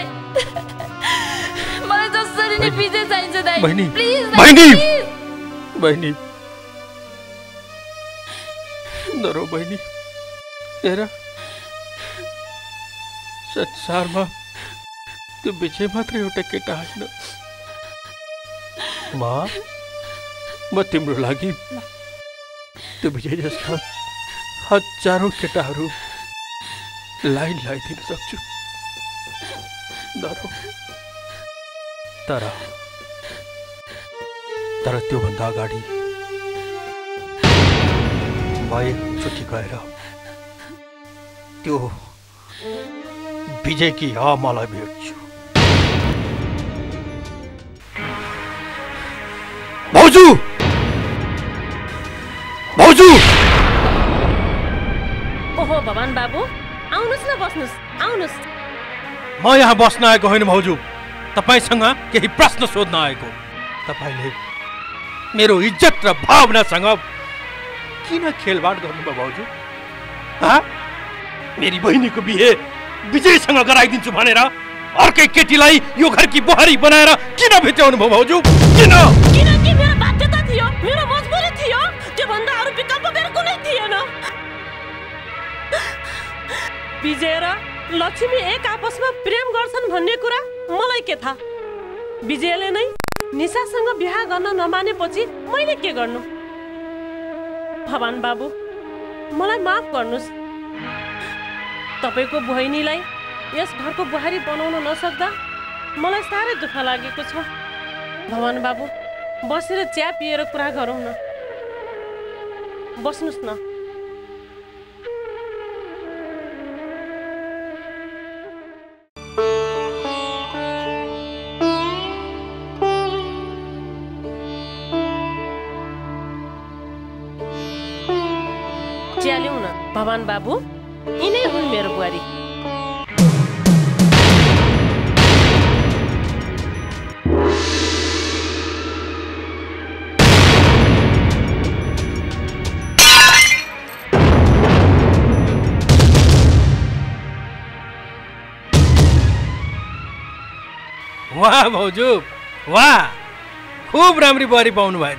मलाई जसरी नै विजय चाहिन्छ दाइ। प्लिज बहिनी बहिनी नरो बहिनी। हेर संसारमा त्यो विजय मात्र एउटा केटा होइन। माँ म तिम्रो लागि त्यो विजय जस्ता हजारौँ केटाहरू लाइन लगाइदिन सक्छु। नरो तर तर त्योभन्दा अगाडि म एकचोटि गएर त्यो विजयकी आमालाई भेट्छु। भाउजू भाउजू ओहो भवान बाबु आउनुस् न बस्नुस् आउनुस्। म यहाँ बस्न आएको होइन भाउजू, तपाईसँग केही प्रश्न सोध्न आएको। तपाईले मेरो इज्जत र भावनासँग किन खेलवाड गर्नुभयो भाउजू? हाँ? मेरी बहिनीको बिहे विजयसँग गराइदिन्छु भनेर अर्कै केटीलाई यो घरकी बुहारी बनाएर किन भेट्याउनु भयो भाउजू? किन? किनकि मेरो बाध्यता थियो, मेरो मजबुरी थियो। त्यो भन्दा अरू विकल्प मेरो कुनै थिएन। विजय र लक्ष्मी एक आपसमा प्रेम गर्छन् भन्ने कुरा मलाई के थाहा? विजयले नै निशासँग बिहा गर्न नमानेपछि मैले के गर्नु? भवान बाबु मलाई माफ गर्नुस्। तपाईको बहिनीलाई यस घरको बुहारी बनाउन नसक्दा मलाई साह्रै दुःख लागेको छ। भवान बाबु बसेर चिया पिएर कुरा गरौँ न। बस्नुस् न। चिया ल्याउँ न। भवान बाबु यिनै हुन् मेरो बुहारी। वाह भाउजू वाह, खूब राम्री बुहारी पाउनु भएछ।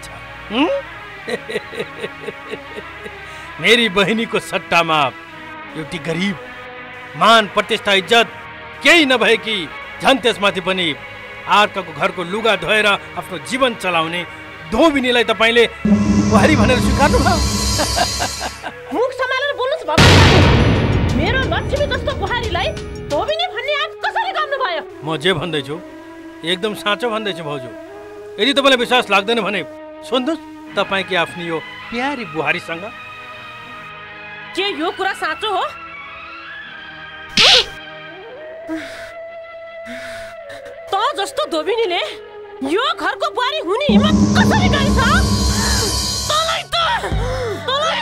मेरी बहिनीको सट्टामा एउटी गरिब मान प्रतिष्ठा इज्जत केही नभएकी झन् त्यसमाथि पनि अर्काको घरको लुगा धोएर आफ्नो जीवन चलाउने धोबिनीलाई तपाईले बुहारी भनेर स्वीकार्नु भयो? मुख सम्हालेर बोल्नुस् भवान बाबु। मेरो लक्ष्मी जस्तो बुहारीलाई धोबिनी भन्ने आँट कसरी गर्नु भयो? म जे भन्दैछु एकदम साँचो भन्दैछु भाउजू। यदि तपाईलाई विश्वास लाग्दैन भने सुन्नुहोस् तपाईकी आफ्नो यो प्यारी बुहारीसँग। के यो कुरा साँचो हो? त जस्तो धोबिनीले यो घरको बुहारी हुने हिम्मत कसरी गरिन्छ? तँलाई त तँलाई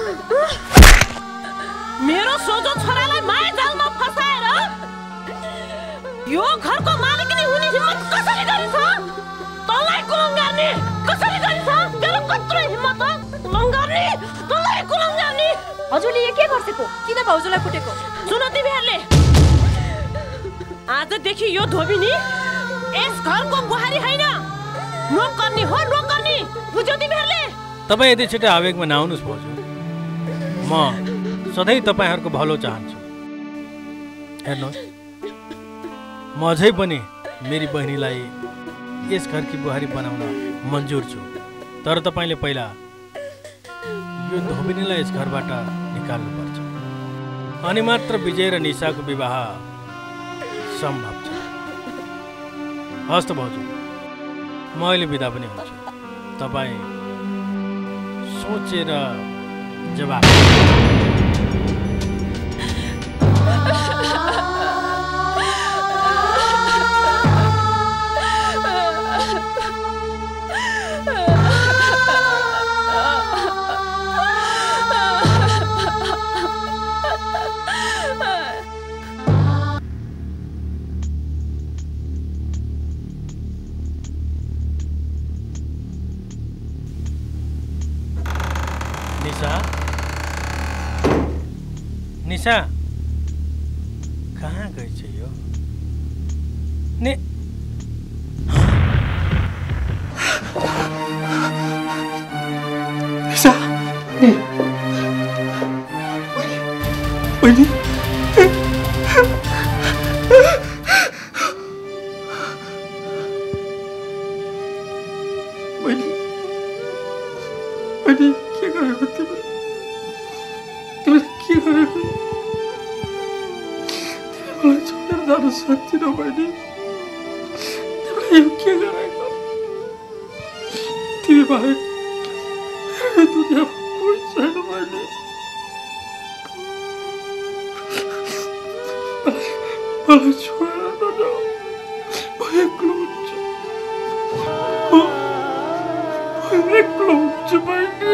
मेरो सोझो छोरालाई माया जालमा फसाएर यो घरको मालिकनी हुने हिम्मत कसरी गरिन्छ? तँलाई कुलङ गर्ने कसरी गरिन्छ? तेरो कत्रो हिम्मत हो कुलङ गर्ने? तँलाई कुलङ गर्ने? हजुरले यो के गर्छको? किन भाउजूलाई कुटेको? सुन तिमीहरूले, आजदेखि यो धोबिनी यस घरको बुहारी होइन, नोकर्नी हो नोकर्नी। बुझ्यौ तिमीहरूले? तपाईँ यति छिटो आवेगमा नआउनुहोस् भाउजू। म सधैँ तपाईँहरूको भलो चाहन्छु। हेर्नुहोस् म अझै पनि मेरी बहिनीलाई यस घरकी बुहारी बनाउन मन्जुर छु, तर तपाईँले पहिला यो धोबिनीलाई यस घरबाट निकाल्नुपर्छ, अनि मात्र विजय र निशाको विवाह सम्भव छ। हस् त भाउजू म अहिले बिदा पनि हुन्छु तपाईँ सोचेर जवाब निशा कहाँ गई छ यो ने निशा बहिनी बहिनी बहिनी के गरेको तिमीले तिमीले के गरेको मलाई छोडेर जान सक्दिनौ बहिनी तिमीले यो के गरेको तिमी बाहेक मेरो दुनियाँमा कोही छैन बहिनी मलाई छोडेर नजाऊ म एक्लो हुन्छु म एक्लो हुन्छु बहिनी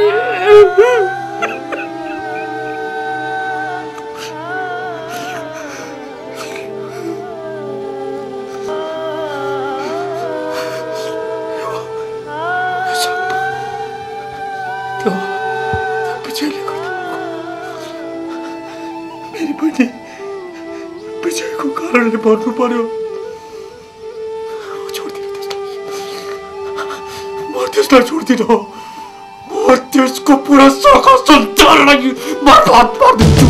मेरी बहिनी विजयको कारणले पर्नु पर्यो छोड्दिन त्यसलाई म त्यसलाई छोड्दिन म त्यसको पुरा शाखा सन्तानलाई बर्बाद पार्दिन्छु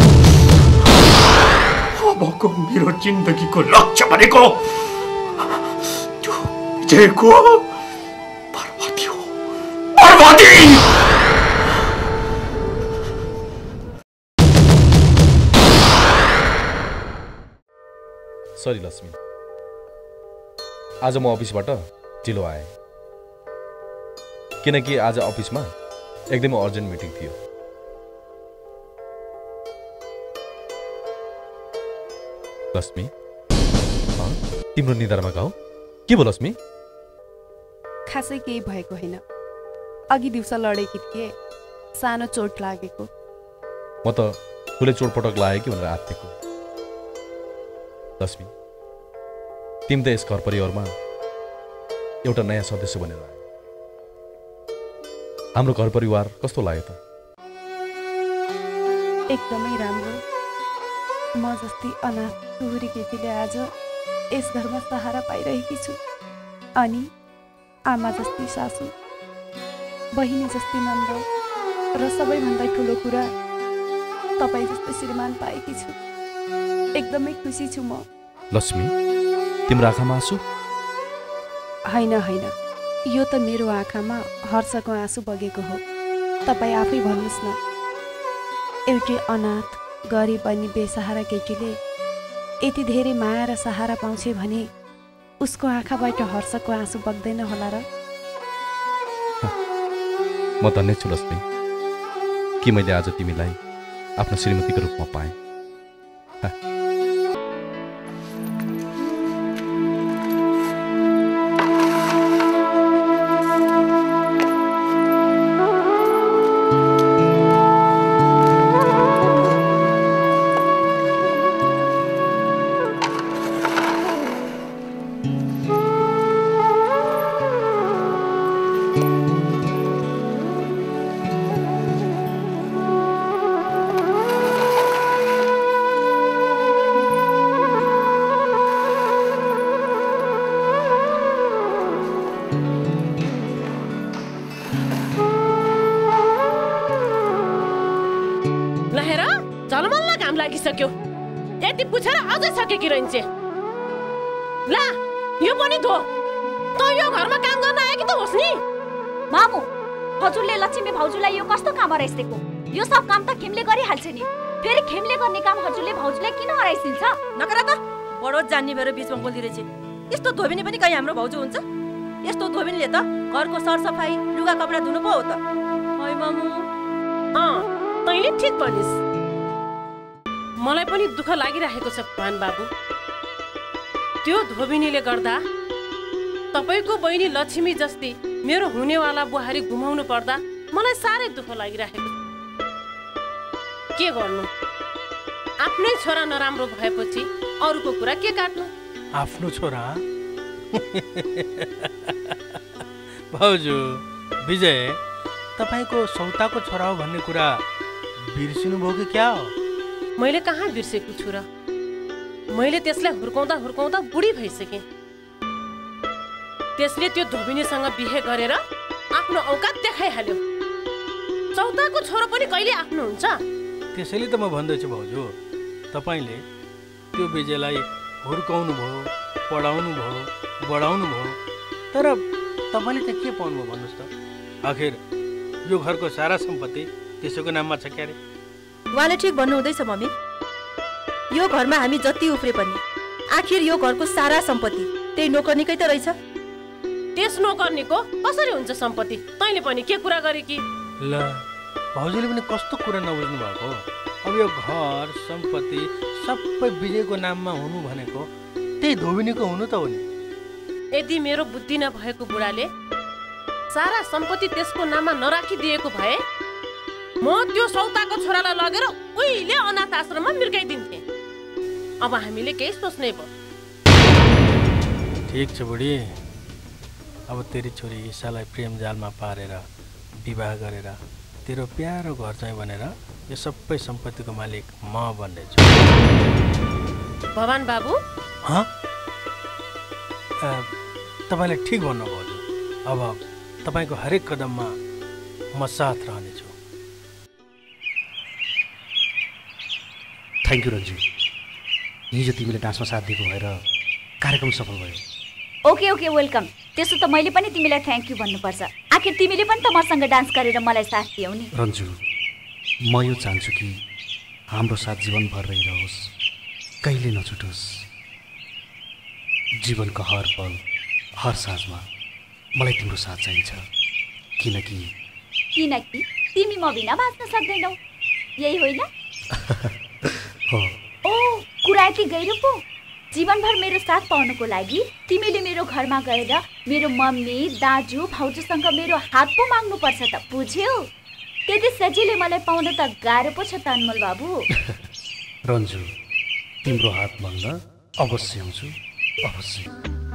अबको मेरो जिन्दगीको लक्ष्य भनेको त्यो विजयको बर्बादी हो बर्बादी सरी लक्ष्मी आज म अफिसबाट ढिलो आएँ किनकि आज अफिसमा एकदमै अर्जेन्ट मिटिङ थियो लक्ष्मी तिम्रो निधारमा गाउँ के भयो लक्ष्मी खासै केही भएको होइन अघि दिउँसो लडेकी थिए सानो चोट लागेको म त ठुलै चोटपटक लाग्यो कि भनेर आत्तेको लक्ष्मी तिमी त यस घर परिवारमा एउटा नयाँ सदस्य बनेर आयो हाम्रो घर परिवार कस्तो लाग्यो त एकदमै राम्रो म जस्तै अनाथ टुहुरी केटीले आज यस घरमा सहारा पाइरहेकी छु अनि आमा जस्तै सासू बहिनी जस्तै नन्द र सबैभन्दा ठुलो कुरा तपाईँ जस्तै श्रीमान पाएकी छु एकदमै खुसी छु म लक्ष्मी तिम्रो आँखामा आँसु होइन होइन यो त मेरो आँखामा हर्षको आँसु बगेको हो तपाईँ आफै भन्नुहोस् न एउटै अनाथ गरिब अनि बेसहारा केटीले यति धेरै माया र सहारा पाउँछ भने उसको आँखाबाट हर्षको आँसु बग्दैन होला र म धन्य छु लक्ष्मी कि मैले आज तिमीलाई आफ्नो श्रीमतीको रूपमा पाएँ लागिसक्यो यति पुछेर अझै सकेकी रहन्छे ला यो पनि धो त यो घरमा काम गर्न आएकी त होस् नि मामु हजुरले लक्ष्मी भाउजूलाई यो कस्तो काम हराइसकेको यो सब काम त खेमले गरिहाल्छ नि फेरि खेमले गर्ने काम हजुरले भाउजूलाई किन हराइसिन्छ नगर त बडो जान्ने भएर बीचमा बोल्दै रहेछ यस्तो धोबिनी पनि कहीँ हाम्रो भाउजू हुन्छ? यस्तो धोबिनीले त घरको सरसफाई लुगा कपडा धुनु पो हो त। है मामु अँ तैँले ठिक भनिस्। मलाई पनि दुःख लागिरहेको छ भान बाबु। त्यो धोबिनीले गर्दा तपाईँको बहिनी लक्ष्मी जस्तै मेरो हुनेवाला बुहारी गुमाउनु पर्दा मलाई साह्रै दुःख लागिरहेको छ। के गर्नु, आफ्नै छोरा नराम्रो भएपछि अरूको कुरा के काट्नु? आफ्नो छोरा भाउजू विजय तपाईँको सौताको छोरा हो भन्ने कुरा बिर्सिनु भयो कि क्या हो? मैले कहाँ बिर्सेको छु र? मैले त्यसलाई हुर्काउँदा हुर्काउँदा बुढी भइसकेँ। त्यसले त्यो धोबिनीसँग बिहे गरेर आफ्नो औकात देखाइहाल्यो। सौताको छोरो पनि कहिले आफ्नो हुन्छ? त्यसैले त म भन्दैछु भाउजू, तपाईँले त्यो विजयलाई हुर्काउनु भयो, पढाउनु भयो, बढाउनु भयो, तर तपाईँले चाहिँ के पाउनुभयो भन्नुहोस् त? आखिर यो घरको सारा सम्पत्ति त्यसैको नाममा छ क्यारे? उहाँले ठिक भन्नुहुँदैछ मम्मी। यो घरमा हामी जति उफ्रे पनि आखिर यो घरको सारा सम्पत्ति त्यही नोकर्नीकै त रहेछ। त्यस नोकर्नीको कसरी हुन्छ सम्पत्ति? तैँले पनि के कुरा गरे कि? ल भाउजूले पनि कस्तो कुरा नबुझ्नु भएको? अब यो घर सम्पत्ति सबै विजयको नाममा हुनु भनेको त्यही धोबिनीको हुनु त हो नि। यदि मेरो बुद्धि नभएको बुढाले सारा सम्पत्ति त्यसको नाममा नराखिदिएको भए म त्यो सौताको छोरालाई लगेर उहिले अनाथ आश्रममा मिर्काइदिन्थे। अब हामीले केही सोच्नै पर्छ। ठिक छ बुढी, अब तेरी छोरी ईशालाई प्रेम जालमा पारेर विवाह गरेर तेरो प्यारो घर चाहिँ भनेर यो सबै सम्पत्तिको मालिक म बन्नेछु। भवान बाबु तपाईँले ठिक भन्नुभयो। अब तपाईँको हरेक कदममा म साथ रहनेछु। थ्याङ्क यू रन्जु, हिजो तिमीले डान्समा साथ दिएको भएर कार्यक्रम सफल भयो। Okay okay welcome. त्यसो त मैले पनि तिमीलाई थ्याङ्क यू भन्नुपर्छ। आखिर तिमीले पनि त मसँग डान्स गरेर मलाई साथ दियौ नि। रन्जु, म यो चाहन्छु कि हाम्रो साथ जीवनभर रहिरहोस्, कहिले नछुटोस्। जीवनको हर पल हर साँझमा मलाई तिम्रो साथ चाहिन्छ, किनकि किनकि तिमी म बिना बाँच्न सक्दैनौ, यही होइन? हो। ओ कुरा यति गहिरो पो। जीवनभर मेरो साथ पाउनको लागि तिमीले मेरो घरमा गएर मेरो मम्मी दाजु भाउजूसँग मेरो हात पो माग्नुपर्छ त, बुझ्यौ? त्यति सजिलै मलाई पाउन त गाह्रो पो छ त अनमोल बाबु। रन्जु, तिम्रो हात माग्न अवश्य आउँछु, अवश्य।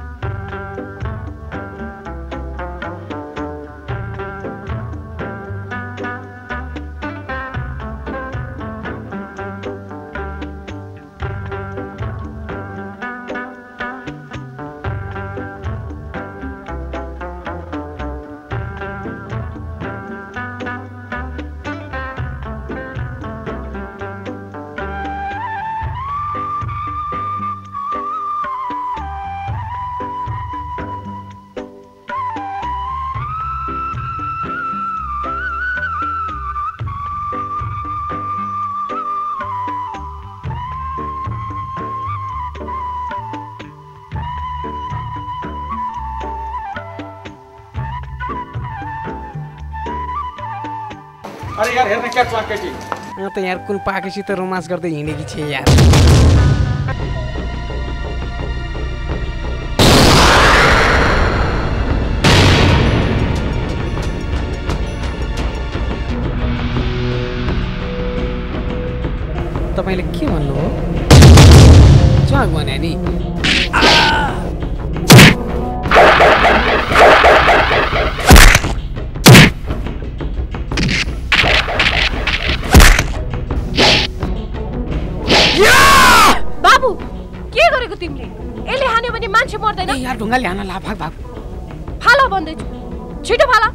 अरे यार हेर्न क्या छ केटी? म त यार कुन पाकेसित रोमान्स गर्दै हिँडेकी थिएँ यार। तपाईँले के भन्नु हो? च्वाक भने नि। बाबु के गरेको तिमीले? यसले हान्यो भने मान्छे मर्दैन? यार ढुङ्गाले हान ला, भाग भाग। फाला भन्दैछु, छिटो फाला।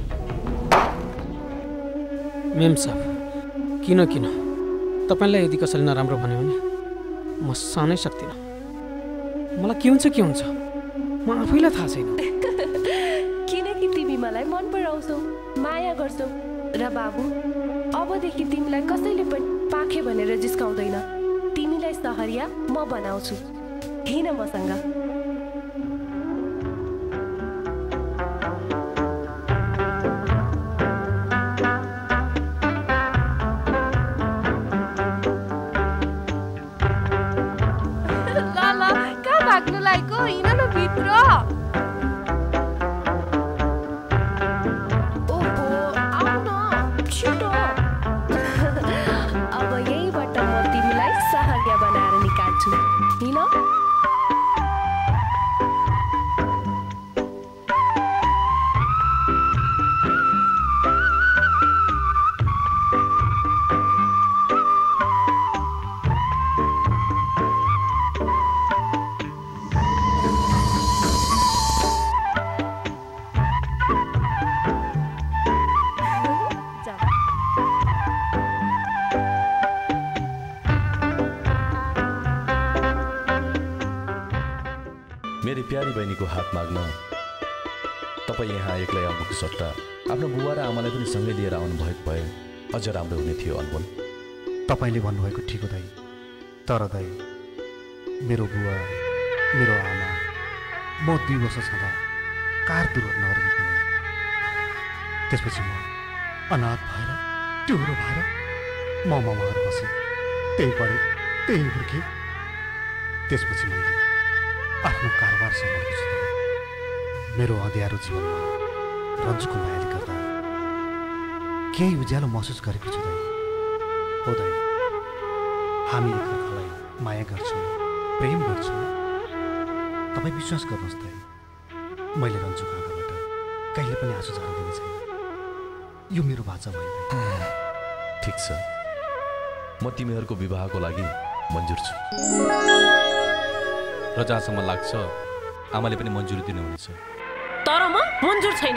मेम साहब, किन किन तपाईँलाई यदि कसैले नराम्रो भन्यो भने म सहनै सक्दिनँ। मलाई के हुन्छ के हुन्छ म आफैलाई थाहा छैन। किनकि तिमी मलाई मन पराउँछौ, माया गर्छौ र बाबु अबदेखि तिमीलाई कसैले पनि पाखे भनेर जिस्काउँदैन। तिमीलाई सहरिया म बनाउँछु, हिँड मसँग। बोलाएको हिँड न भित्र। ओहो आऊ न छिटो। अब यहीबाट म तिमीलाई सहज्ञा बनाएर निकाल्छु। हिँड। मेरी प्यारी बहिनीको हात माग्न तपाईँ यहाँ एक्लै आउनुको सट्टा आफ्नो बुवा र आमालाई पनि सँगै लिएर आउनु भएको भए अझ राम्रो हुने थियो अनमोल। तपाईँले भन्नुभएको ठिक हो दाइ, तर दाइ मेरो बुवा मेरो आमा म दुई वर्ष छँदा कार दुर्घटनाबाट बित्नु भयो। त्यसपछि म अनाथ भएर ट्युरो भएर ममा उहाँहरू बसेँ, त्यही पढेँ त्यही हुर्केँ। त्यसपछि मैले आफ्नो कारोबार सम्हालेको छु। मेरो अँध्यारो जीवनमा रन्जुको मायाले गर्दा केही उज्यालो महसुस गरेको छु दाइ। हो दाइ, हामी एकअर्कालाई माया गर्छौँ, प्रेम गर्छौँ। तपाईँ विश्वास गर्नुहोस् दाइ, मैले रन्जुको आँखाबाट कहिले पनि आँसु झर्न दिने छैन। यो मेरो बाचा भयो दाइ। ठिक छ, म तिमीहरूको विवाहको लागि मन्जुर छु र जहाँसम्म लाग्छ आमाले पनि मन्जुरी दिनुहुनेछ। तर म मन्जुर छैन,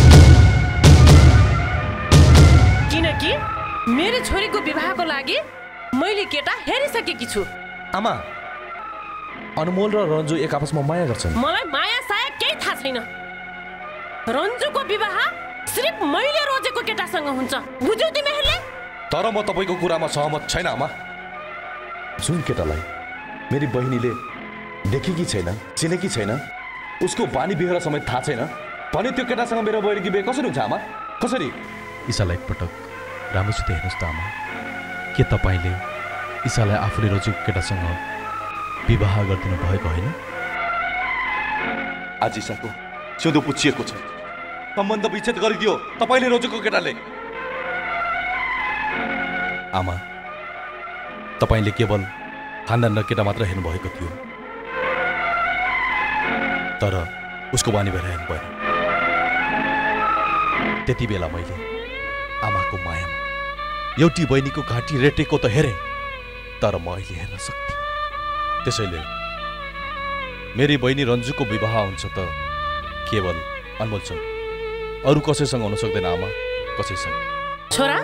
किनकि मेरो छोरीको विवाहको लागि मैले केटा हेरिसकेकी छु। आमा, अनमोल र रन्जु एक आपसमा माया गर्छन्। मलाई माया साया केही थाहा छैन। रन्जुको विवाह सिर्फ मैले रोजेको केटासँग हुन्छ, बुझ्यौ तिमीहरूले? तर म तपाईँको कुरामा सहमत छैन आमा। जुन केटालाई मेरी बहिनीले देखेकी छैन, चिनेकी छैन, उसको बानी बेहोरा समेत थाहा छैन भने त्यो केटासँग मेरो बहिनीको बिहे कसरी हुन्छ आमा? कसरी? ईशालाई एकपटक राम्रोसित हेर्नुहोस् त आमा, के तपाईँले ईशालाई आफूले रोजेको केटासँग विवाह गरिदिनु भएको होइन? आज ईशाको सिउँदो पुछिएको छ, सम्बन्ध विच्छेद गरिदियो तपाईँले रोजेको केटाले। आमा, तपाईँले केवल खानदान र केटा मात्र हेर्नुभएको थियो, तर उसको बानी भएर हेर्नु पर्यो। त्यति बेला मैले आमाको मायामा एउटी बहिनीको घाँटी रेटेको त हेरेँ, तर म अहिले हेर्न सक्थेँ। त्यसैले मेरी बहिनी रन्जुको विवाह हुन्छ त केवल अनमोलसँग, अरू कसैसँग हुन सक्दैन आमा, कसैसँग। छोरा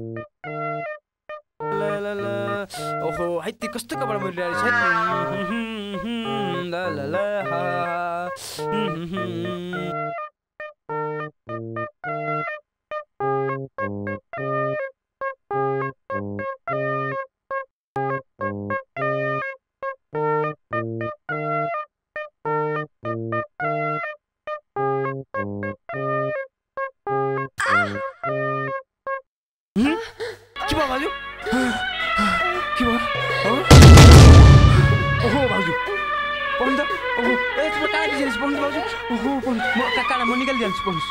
ओहो हाइती कस्तो कपडा मैले ल्याएर ल ल ल के भयो भाउजू? के भयो? ओहो भाउजू पढ्नु त। ओहो ए तिम्रो काँडा दिइदिनुहोस् पढ्नु त भाउजू। ओहो पढ्नु म काँडा म निकालिदिन्छु पढ्नुहोस्।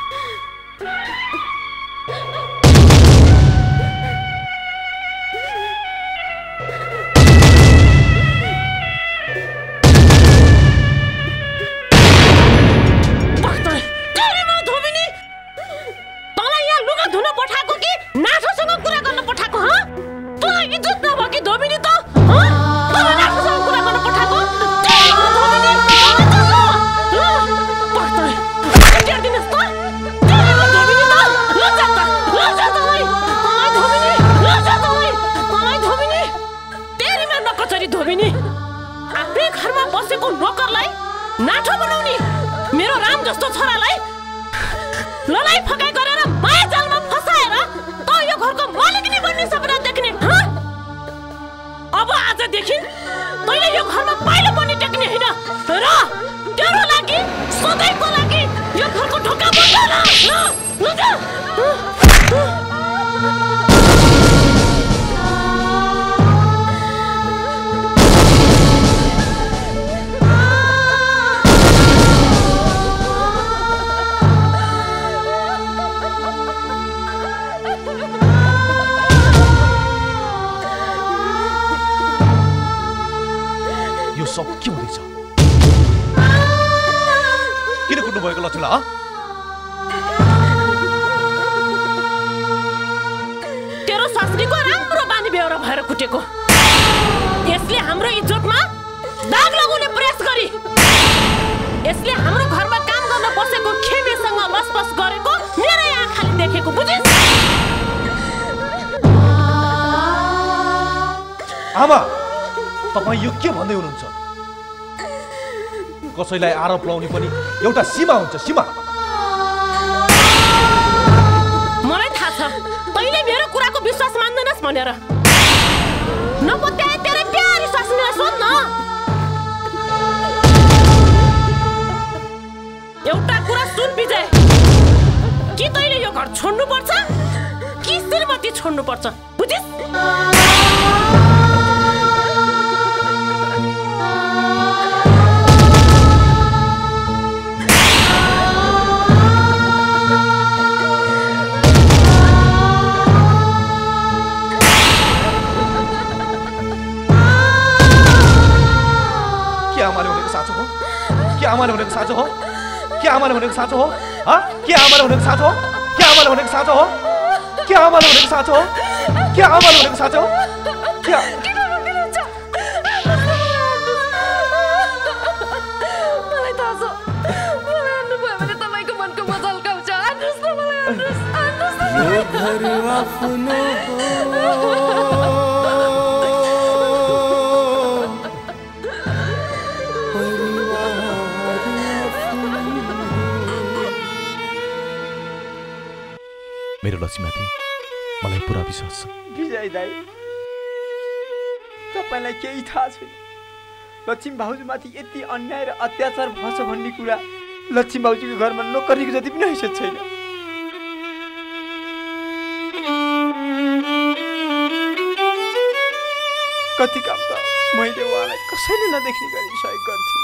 ल? तेरो सासरीको राम्रो बानी बेहोरा भएर कुटेको। यसले हाम्रो इज्जतमा दाग लगाउने प्रयास गरी, यसले हाम्रो घरमा काम गर्न बसेको खेमेसँग लसपस गरेको मेरै आँखाले देखेको, बुझिस्? आमा, तपाईँ यो के भन्दै हुनुहुन्छ? कसैलाई आरोप लाउने पनि एउटा सीमा हुन्छ, सीमा। मलाई थाहा छ तैँले मेरो कुराको विश्वास मान्दैनस् भनेर। नपत्याए तेरै प्यारी स्वास्नीलाई सोध न। एउटा कुरा सुन विजय, कि तैँले यो घर छोड्नु पर्छ कि श्रीमती छोड्नु पर्छ, बुझिस्? क्या आमाले भनेको साँचो हो? क्या आमाले भनेको साँचो हो? हाँ? क्या आमाले भनेको साँचो हो? क्या आमाले भनेको साँचो हो? क्या आमाले भनेको साँचो हो? क्या आमाले भनेको साँचो हो? क्या मलाई थाहा छ, मलाई हान्नुभयो भने तपाईँको मनको बोझ हल्काउँछ। हान्नुहोस् न मलाई, हान्नुहोस्, हान्नुहोस् न। यो घर आफ्नो मेरो लक्ष्मीमाथि मलाई पुरा विश्वास छ। विजय दाई, तपाईँलाई केही थाहा छैन। लक्ष्मी भाउजूमाथि यति अन्याय र अत्याचार भएछ भन्ने कुरा लक्ष्मी भाउजूको घरमा नोकरीको जति पनि हैसियत छैन। कति काम त मैले उहाँलाई कसैले नदेख्ने गरी सहयोग गर्थेँ।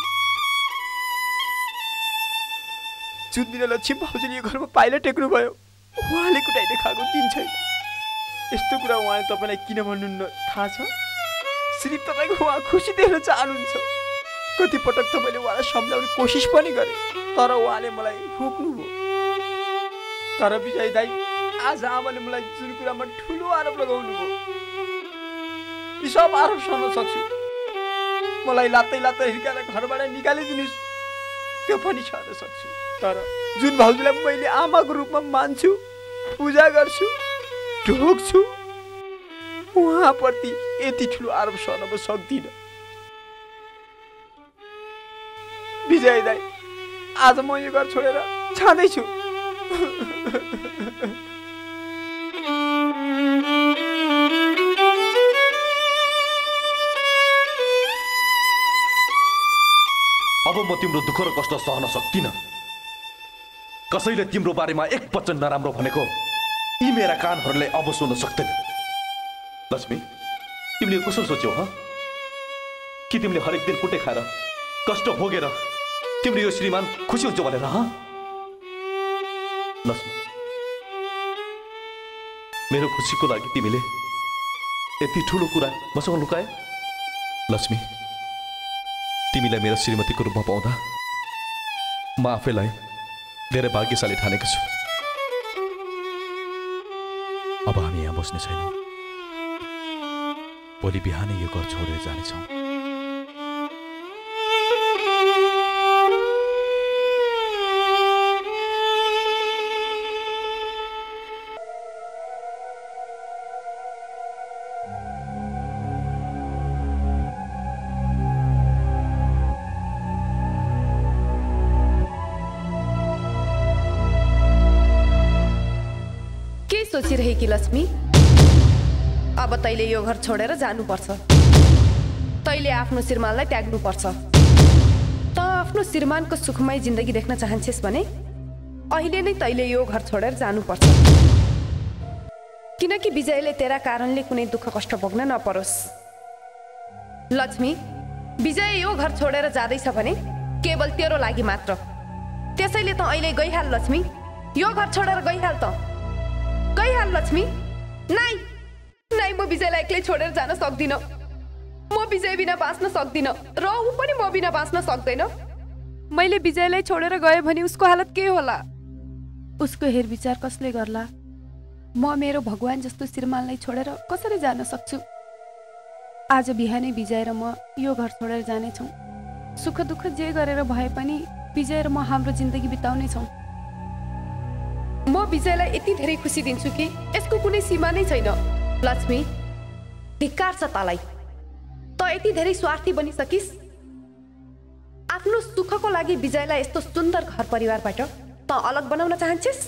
जुन दिन लक्ष्मी भाउजूले यो घरमा पाइला टेक्नु भयो, उहाँले कुटाइले खाएको दिन छैन। यस्तो कुरा उहाँले तपाईँलाई किन भन्नुहुन्न थाहा छ? सिर्फ तपाईँको उहाँ खुसी देख्न चाहनुहुन्छ। कति पटक त मैले उहाँलाई सम्झाउने कोसिस पनि गरेँ, तर उहाँले मलाई रोक्नुभयो। तर विजय दाई, आज आमाले मलाई जुन कुरामा ठुलो आरोप लगाउनु भयो, यी सब आरोप सहन सक्छु। मलाई लात्तै लात्तै हिर्काएर घरबाट निकालिदिनुहोस्, त्यो पनि सहन सक्छु। तर जुन भाउजूलाई मैले आमाको रूपमा मान्छु, पूजा गर्छु, ढोग्छु, उहाँप्रति यति ठुलो आरोप सहन म सक्दिनँ। विजय दाई, आज म यो घर छोडेर जाँदैछु। अब म तिम्रो दुःख र कष्ट सहन सक्दिनँ। कसैले तिम्रो बारेमा एक वचन नराम्रो भनेको यी मेरा कानहरूले अब सुन्न सक्दैन। लक्ष्मी, तिमीले कसो सोच्यौ? ह कि तिमीले हरेक दिन कुटे खाएर कष्ट भोगेर तिम्रो यो श्रीमान खुसी हुन्छ भनेर? ह लक्ष्मी, मेरो खुसीको लागि तिमीले यति ठुलो कुरा मसँग लुकाए? लक्ष्मी, तिमीलाई मेरो श्रीमतीको रूपमा पाउँदा म आफैलाई धेरै भाग्यशाली ठानेको छु। अब हामी यहाँ बस्ने छैनौँ। भोलि बिहानै यो घर छोडेर जानेछौँ। सोचिरहेकी लक्ष्मी, अब तैले यो घर छोडेर जानुपर्छ। तैले आफ्नो श्रीमानलाई त्याग्नुपर्छ। त आफ्नो श्रीमानको सुखमय जिन्दगी देख्न चाहन्छस् भने अहिले नै तैले यो घर छोडेर जानुपर्छ। किनकि विजयले तेरा कारणले कुनै दुःख कष्ट भोग्न नपरोस्। लक्ष्मी, विजय यो घर छोडेर जाँदैछ भने केवल तेरो लागि मात्र। त्यसैले त अहिले गइहाल लक्ष्मी, यो घर छोडेर गइहाल त। गइहाल लक्ष्मी। नाइ नाइ, म विजयलाई एक्लै छोडेर जान सक्दिनँ। म विजय बिना बाँच्न सक्दिनँ र ऊ पनि म बिना बाँच्न सक्दैन। मैले विजयलाई छोडेर गएँ भने उसको हालत के होला? उसको हेरविचार कसले गर्ला? म मेरो भगवान जस्तो श्रीमानलाई छोडेर कसरी जान सक्छु? आज बिहानै विजय र म यो घर छोडेर जानेछौँ। सुख दुःख जे गरेर भए पनि विजय र म हाम्रो जिन्दगी बिताउने छौँ। म विजयलाई यति धेरै खुसी दिन्छु कि यसको कुनै सीमा नै छैन। लक्ष्मी, धिक्कार छ तलाई। त यति धेरै स्वार्थी बनिसकिस्। आफ्नो सुखको लागि विजयलाई यस्तो सुन्दर घर परिवारबाट त अलग बनाउन चाहन्छस्?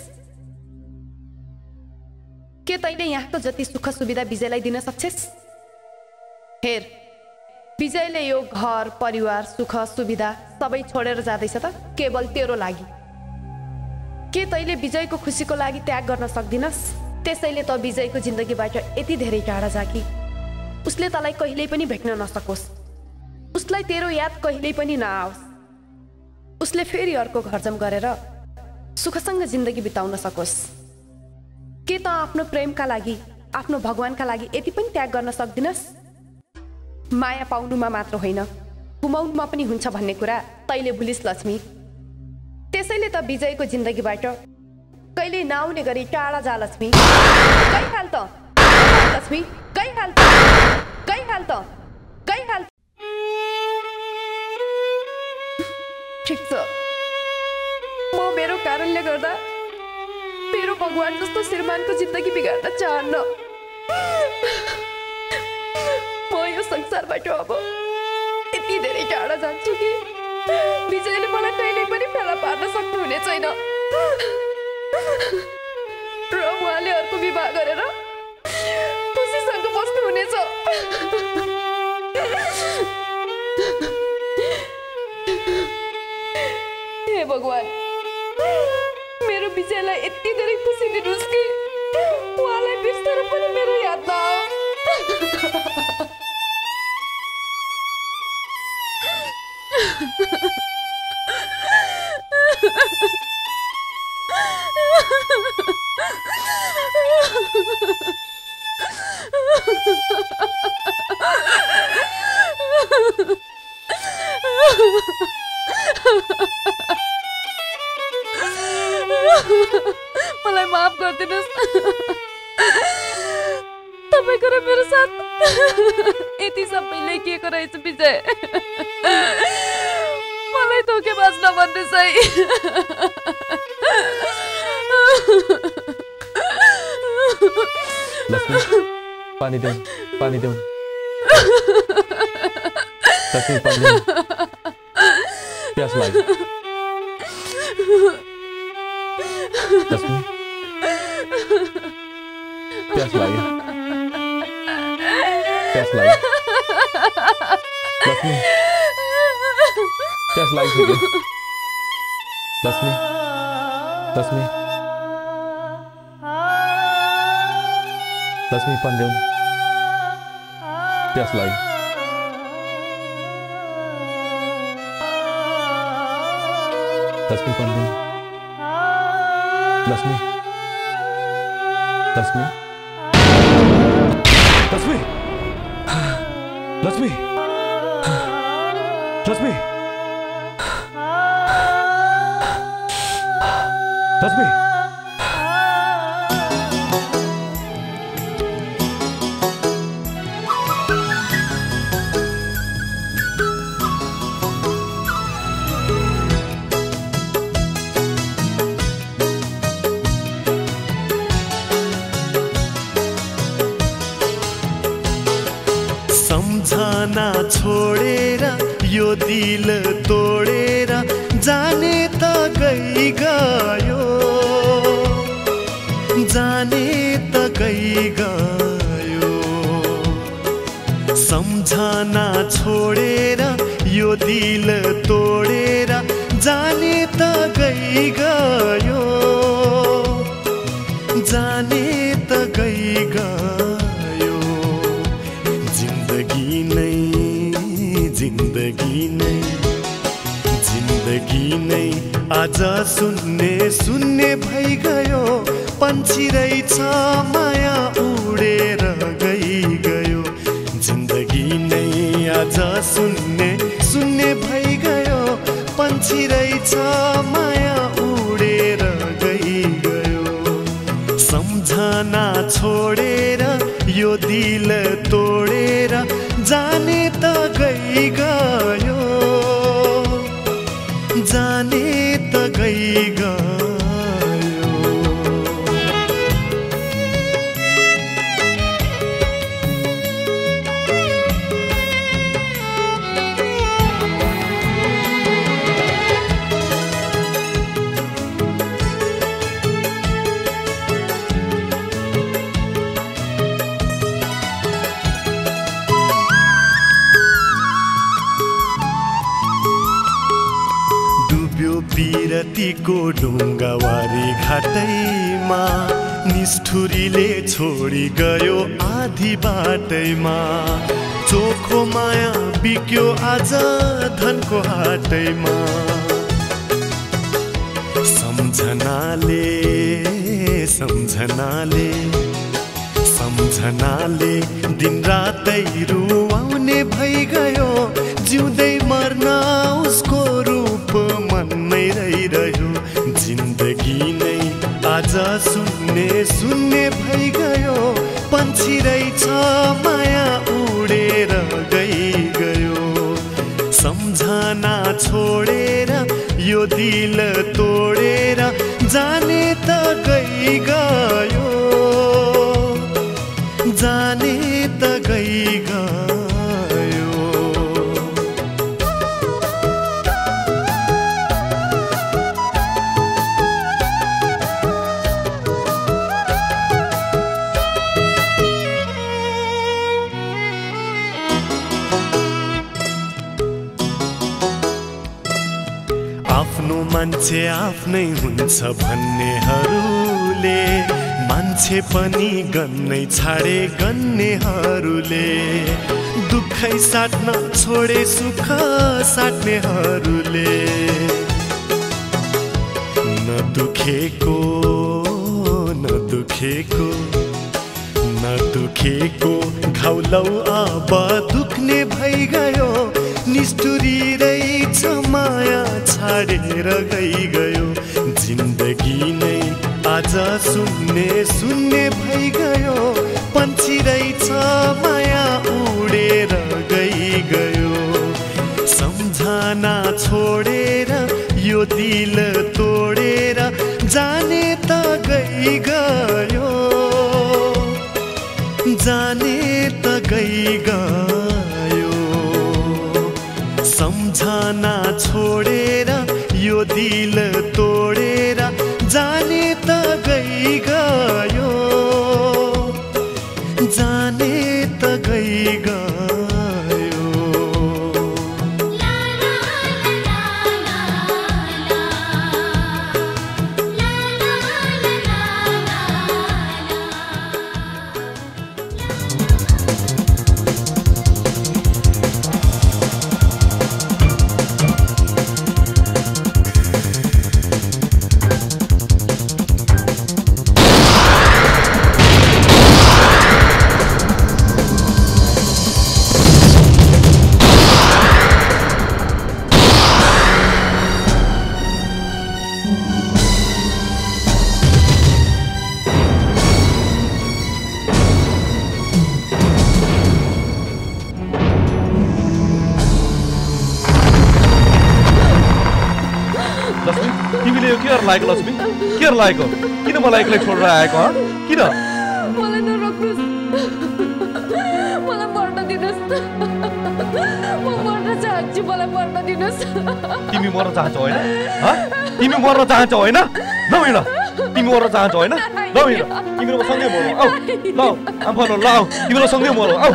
के तैँले यहाँको जति सुख सुविधा विजयलाई दिन सक्छस्? हेर, विजयले यो घर परिवार सुख सुविधा सबै छोडेर जाँदैछ त केवल तेरो लागि। के तैँले विजयको खुसीको लागि त्याग गर्न सक्दिनस्? त्यसैले त विजयको जिन्दगीबाट यति धेरै टाढा जा कि उसले तँलाई कहिल्यै पनि भेट्न नसकोस्, उसलाई तेरो याद कहिल्यै पनि नआओस्, उसले फेरि अर्को घरजम गरेर सुखसँग जिन्दगी बिताउन सकोस्। के त आफ्नो प्रेमका लागि आफ्नो भगवानका लागि यति पनि त्याग गर्न सक्दिनस्? माया पाउनुमा मात्र होइन, गुमाउनुमा पनि हुन्छ भन्ने कुरा तैँले भुलिस् लक्ष्मी। त्यसैले त विजयको जिन्दगीबाट कहिले नआउने गरी टाढा जा लक्ष्मी। गइहाल त लक्ष्मी, गइहाल त, गइहाल त, गइहाल। ठिक छ, म मेरो कारणले गर्दा मेरो भगवान जस्तो श्रीमानको जिन्दगी बिगार्न चाहन्न। म यो संसारबाट अब यति धेरै टाढा जान्छु कि विजयले मलाई कहिल्यै पनि फेला पार्न सक्नुहुने छैन र उहाँले अर्को विवाह गरेर खुसीसँग बस्नुहुनेछ। हे भगवान, मेरो विजयलाई यति धेरै खुसी दिनुहोस् कि उहाँलाई बिर्सेर पनि मेरो याद नआओस्। मलाई माफ गरिदिनुहोस्। तपाईँको र मेरो साथ यति सबैले के रहेछ विजय। मलाई धोकेबाज नभन्नुहोस् है। लक्ष्मी, पानी देऊ, पानी देऊ। लक्ष्मी, पानी देऊ। प्यास लाग्यो। लक्ष्मी, प्यास लाग्यो। प्यास लाग्यो। लक्ष्मी, प्यास लागिसक्यो। लक्ष्मी, लक्ष्मी, लक्ष्मी, पानी देऊ। प्यास लाग्यो। लक्ष्मी, पानी देऊ। लक्ष्मी, लक्ष्मी, लक्ष्मी, लक्ष्मी, लक्ष्मी, लक्ष्मी। सम्झना छोडेर यो दिल तोडेर जाने त गई गयो, जाने त गई गयो। सम्झना छोडेर यो दिल तोडेर जाने त गई गयो, जाने त गई गयो। जिन्दगी नै जिन्दगी नै जिन्दगी नै आज सुन्ने सुन्ने भइ गयो। पंछी रहेछ माया उडेर गई गयो। जिन्दगी नै आज सुन्ने सुन्ने भइ गयो। पंछी पछि रहेछ माया उडेर गइगयो सम्झना छोडेर यो दिल तोडेर जाने त गइगयो जाने त गइगयो विरतीको ढुङ्गावारी घाटैमा निष्ठुरीले छोडी गयो आधी बाटैमा चोखो माया बिक्यो आज धनको हाटैमा सम्झनाले सम्झनाले सम्झनाले दिन रातै रुवाउने भइगयो जिउँदै मर्न उसको रूप मनमै रहिरह्यो जिन्दगी नै आज सुन्ने सुन्ने भइगयो पन्छी रहेछ माया उडेर गइगयो सम्झना छोडेर यो दिल तोडेर जाने त गइगयो जाने त गइगयो मान्छे आफ्नै हुन्छ भन्नेहरूले मान्छे पनि गन्नै छाडे गन्नेहरूले दुःखै साट्न छोडे सुख साट्नेहरूले न दुखेको न दुखेको न दुखेको घाउलौ अब दुख्ने भइगयो निष्ठुरी रहेछ माया छाडेर गइगयो जिन्दगी नै आज सुन्ने सुन्ने भइगयो पन्छी रहेछ माया उडेर गइगयो सम्झना छोडेर यो दिल तोडेर जाने त गइगयो जाने त गइगयो सम्झना छोडेर यो दिल तोडेर जाने त गइगयो जाने त गइगयो लागेको लक्ष्मी के लागेको किन मलाई एक्लै छोडेर आएको किन मलाई नरोक्नुस् मलाई मर्न दिनुस् म मर्न चाहन्छु मलाई मर्न दिनुस् तिमी मर्न चाहन्छौ हैन ह तिमी मर्न चाहन्छौ हैन ल हिँड तिमी मर्न चाहन्छौ हैन ल हिँड तिम्रो सँगै मरौ आउ ल आफनो ल आउ तिम्रो सँगै मरौ आउ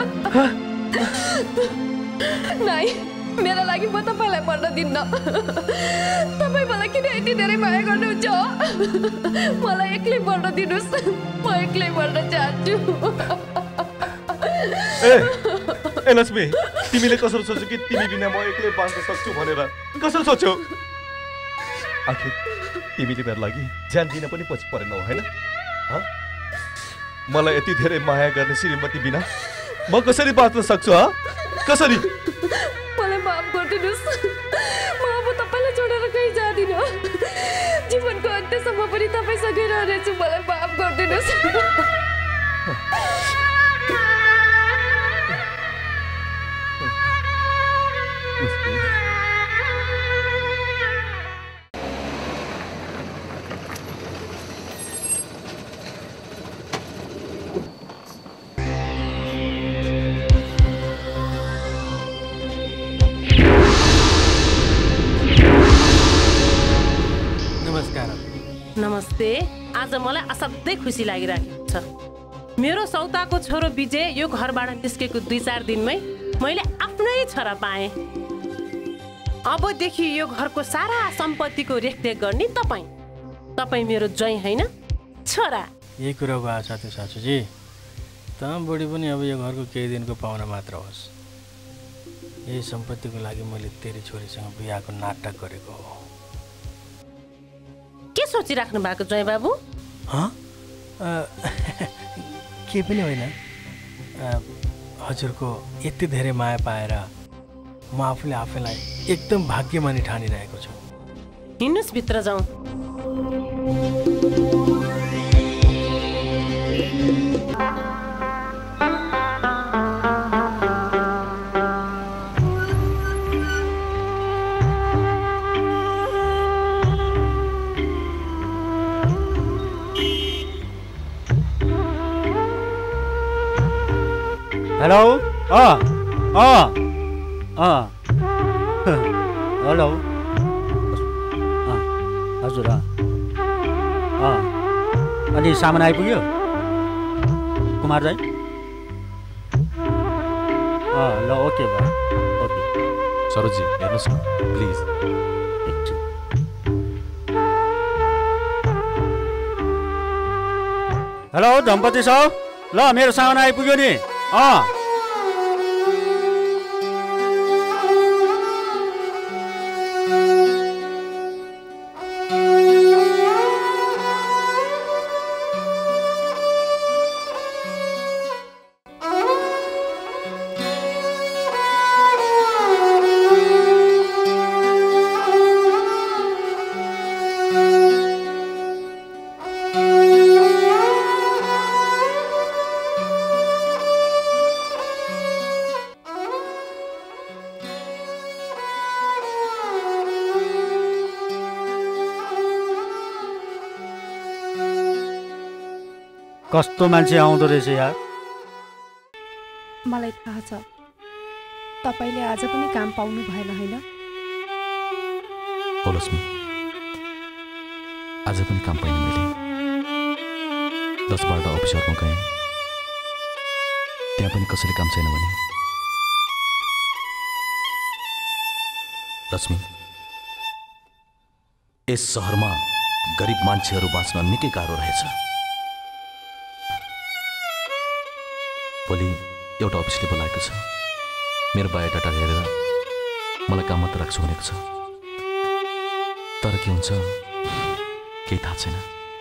नाइ मेरा लागि म तपाईलाई मर्न दिन्न तपाई मलाई किन यति धेरै माया गर्नुहुन्छ मलाई एक्लै मर्न दिनुस् म एक्लै मर्न चाहन्छु ए ए लक्ष्मी तिमीले कसरी सोच्यौ कि तिमी बिना म एक्लै बाँच्न सक्छु भनेर कसरी सोच्यौ आखिर तिमीले मेरो लागि ज्यान दिन पनि पछि परेनौ हैन ह मलाई यति धेरै माया गर्ने श्रीमती बिना म कसरी बाँच्न सक्छु ह कसरी मलाई माफ गरिदिनुस् म अब तपाईलाई छोडेर तपाईँसँगै रहेछु, मलाई माफ गरिदिनुहोस्। नमस्ते। आज मलाई असाध्यै खुसी लागिरहेको छ। मेरो सौताको छोरो विजय यो घरबाट निस्केको दुई चार दिनमै मैले आफ्नै छोरा पाएँ। अबदेखि यो घरको सारा सम्पत्तिको रेखदेख गर्ने तपाईँ तपाईँ मेरो ज्वाइँ होइन, छोरा। यही कुराको आशा थियो सासूजी। त बुढी पनि अब यो घरको केही दिनको पाहुना मात्र होस्। यही सम्पत्तिको लागि मैले तेरी छोरीसँग बिहाको नाटक गरेको हो। के सोचिराख्नु भएको ज्वाइँ बाबु? के पनि होइन, हजुरको यति धेरै माया पाएर म आफूले आफैलाई एकदम भाग्यमानी ठानिरहेको छु। हिँड्नुहोस् भित्र जाउँ। हेलो अँ अँ अँ हेलो अँ हजुर अँ अँ अनि सामान आइपुग्यो कुमार दाइ? अँ ल ओके भाइ ओके। सरोजी हेर्नुहोस् न प्लिज। हेलो दम्पति साहब, ल मेरो सामान आइपुग्यो नि। अँ कस्तो मान्छे आउँदो रहेछ यार। मलाई थाहा छ तपाईँले आज पनि काम पाउनु भएन होइन? हो लक्ष्मी, आज पनि काम पाइनँ मैले। दस बाह्र अफिसरमा गएँ, त्यहाँ पनि कसैले काम छैन भने। लक्ष्मी, यस सहरमा गरिब मान्छेहरू बाँच्न निकै गाह्रो रहेछ। भोलि एउटा अफिसले बोलाएको छ, मेरो बायोडाटा हेरेर मलाई काममा त राख्छु भनेको छ। तर के हुन्छ केही थाहा छैन।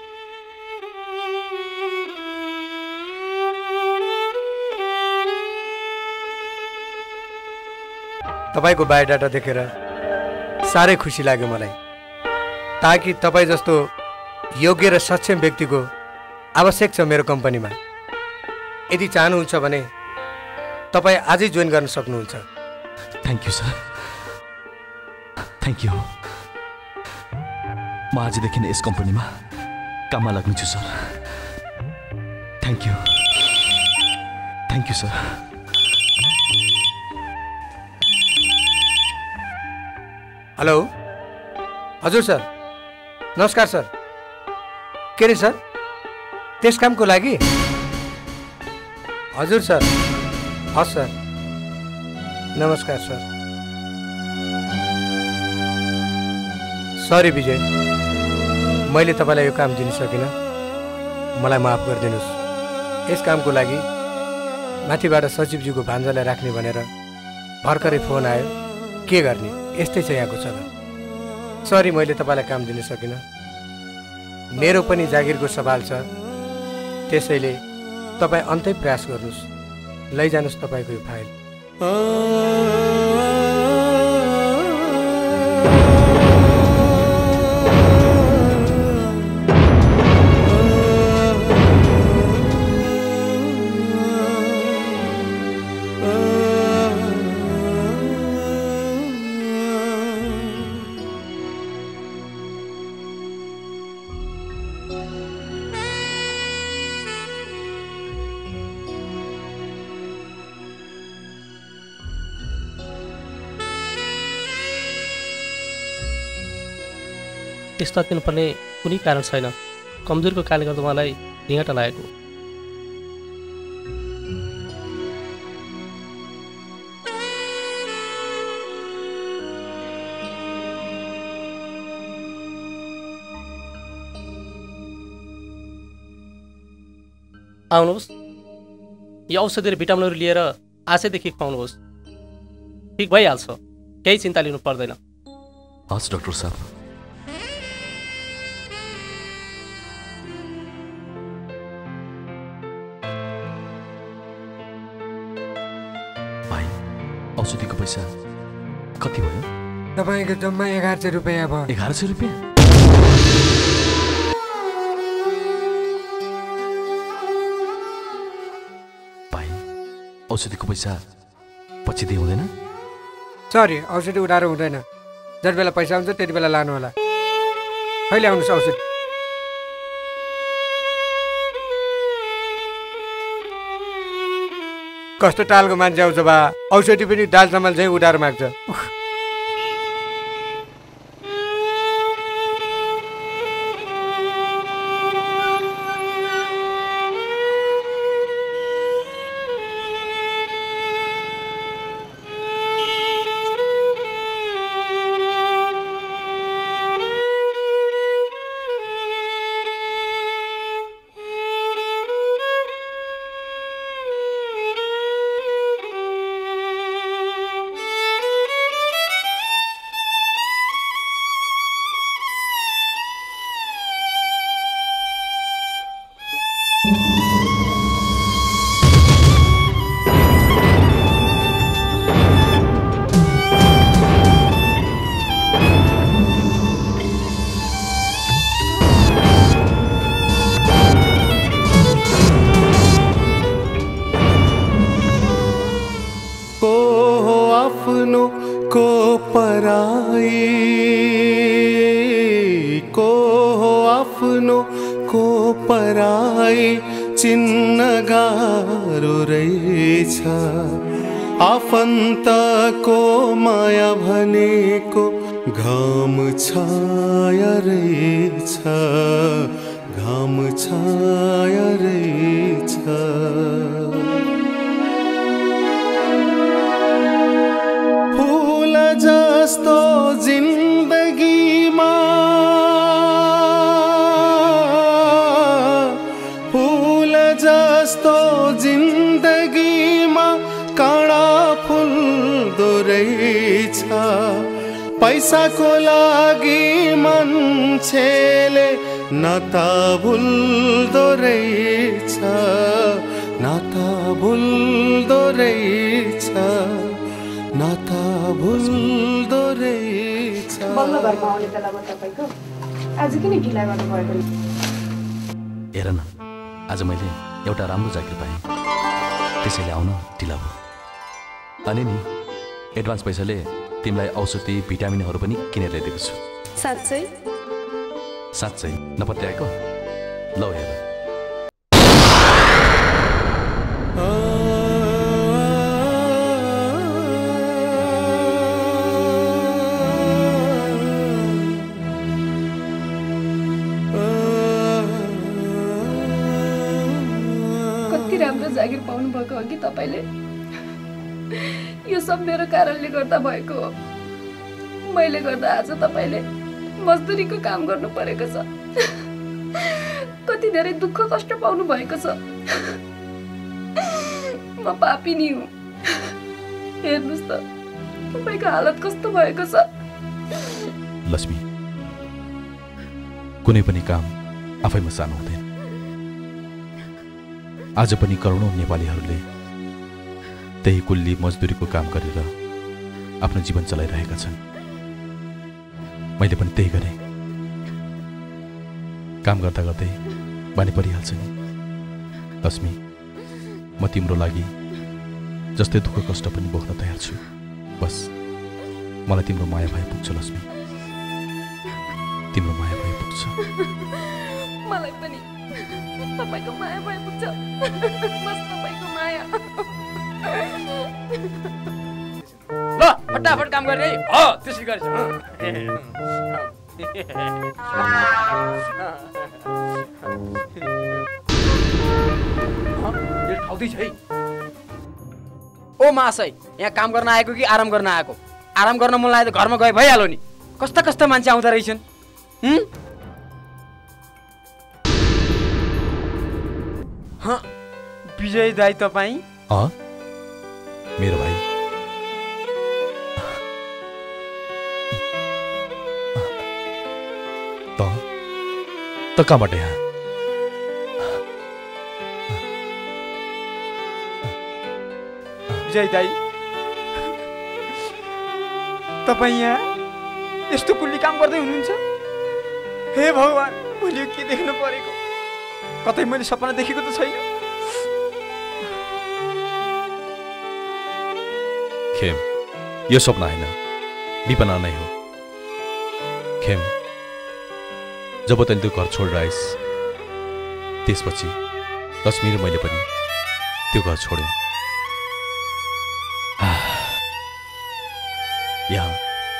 तपाईँको बायोडाटा देखेर साह्रै खुसी लाग्यो मलाई, ताकि तपाईँ जस्तो योग्य र सक्षम व्यक्तिको आवश्यक छ मेरो कम्पनीमा। यदि चाहनुहुन्छ भने तपाईँ आजै जोइन गर्न सक्नुहुन्छ। Thank you sir, thank you. म आजदेखि यस कम्पनीमा काममा लाग्नेछु सर। Thank you, thank you sir. Hello हजुर सर, नमस्कार सर। के अरे सर, त्यस कामको लागि? हजुर सर, हस् सर, नमस्कार सर। सरी विजय, मैले तपाईँलाई यो काम दिन सकिनँ, मलाई माफ गरिदिनुहोस्। यस कामको लागि माथिबाट सचिवज्यूको भान्जालाई राख्ने भनेर भर्खरै फोन आयो। के गर्ने, यस्तै छ यहाँको चलन। सरी, मैले तपाईँलाई काम दिन सकिनँ। मेरो पनि जागिरको सवाल छ, त्यसैले तपाईँ अन्तै प्रयास गर्नुहोस्। लैजानुहोस् तपाईँको यो फाइल। त्यस्तो दिनुपर्ने कुनै कारण छैन। कमजोरीको कारणले गर्दा मलाई रिङाटा लागेको। आउनुहोस्, यो औषधि र भिटामिनहरू लिएर आजैदेखि खुवाउनुहोस्, ठिक भइहाल्छ, केही चिन्ता लिनु पर्दैन। हस् डाक्टर साहब। भाइ, औषधिको पैसा कति भयो? तपाईँको जम्मा एघार सय रुपियाँ भयो। एघार सय रुपियाँ? औषधिको पैसा पछि दिए हुँदैन? सरी, औषधि उठाएर हुँदैन। जति बेला पैसा हुन्छ त्यति बेला लानु होला। कहिले आउनुहोस् औषधि? कस्तो टालको मान्छे आउँछ बा, औषधि पनि दाल चामल चाहिँ उठाएर माग्छ। आफन्तको माया भनेको घाम छाया रहेछ, घाम छाया रहेछ। फूल जस्तो जिन्दगीमा, फूल जस्तो जिन्दगीमा काँडा फुल्दो रहेछ। पैसाको लागि मान्छेले नाता भुल्दो रहेछ, नाता भुल्दो रहेछ, नाता भुल्दो रहेछ। बल्ल घरमा आउने बेला म तपाईँको आज किन ढिला गर्नुभएको? हेर न, आज मैले एउटा राम्रो जागिर पाएँ, त्यसैले आउन ढिला भयो। अनि नि एडभान्स पैसाले तिमीलाई औषधि भिटामिनहरू पनि किनेर ल्याइदिएको छु। साँच्चै? साँच्चै नपत्याएको? लौ हेर। कति राम्रो जागिर पाउनु भएको हो कि तपाईँले। यो सब मेरो कारणले गर्दा भएको हो। मैले गर्दा आज तपाईँले मजदुरीको काम गर्नु परेको छ, कति धेरै दुःख कष्ट पाउनु भएको छ। म पापी नि हुँ। हेर्नुहोस् त तपाईँको हालत कस्तो भएको छ। लक्ष्मी, कुनै पनि काम आफैमा सानो हुँदैन। आज पनि करोडौं नेपालीहरूले त्यही कुल्ली मजदुरीको काम गरेर आफ्नो जीवन चलाइरहेका छन्। मैले पनि त्यही गरेँ। काम गर्दा गर्दै बानी परिहाल्छ नि। लक्ष्मी, म तिम्रो लागि जस्तै दुःख कष्ट पनि बोक्न तयार छु। बस मलाई तिम्रो माया भए पुग्छ लक्ष्मी, तिम्रो माया भए पुग्छ। म मलाई पनि तपाईको माया भएको छ बस तपाईको माया ल फटाफट काम गर्ने है हो त्यसै गर्छ यो ठाउँदै छ है ओ महाशय यहाँ काम गर्न आएको कि आराम गर्न आएको आराम गर्न मन लाग्यो त घरमा गए भइहाल्यो नि कस्ता कस्ता मान्छे आउँदा रहेछन् हुँ हाँ विजय दाई तपाईँ अँ मेरो भाइ त त कहाँबाट यहाँ विजय दाई तपाईँ यहाँ यस्तो कुल्ली काम गर्दै हुनुहुन्छ हे भगवान् मैले यो के देख्नु परेको कतै मैले सपना देखेको त छैन खेम यो सपना होइन विपना नै हो खेम जब तैँले त्यो घर छोडेर आइस त्यसपछि लक्ष्मी र मैले पनि त्यो घर छोड्यौँ यहाँ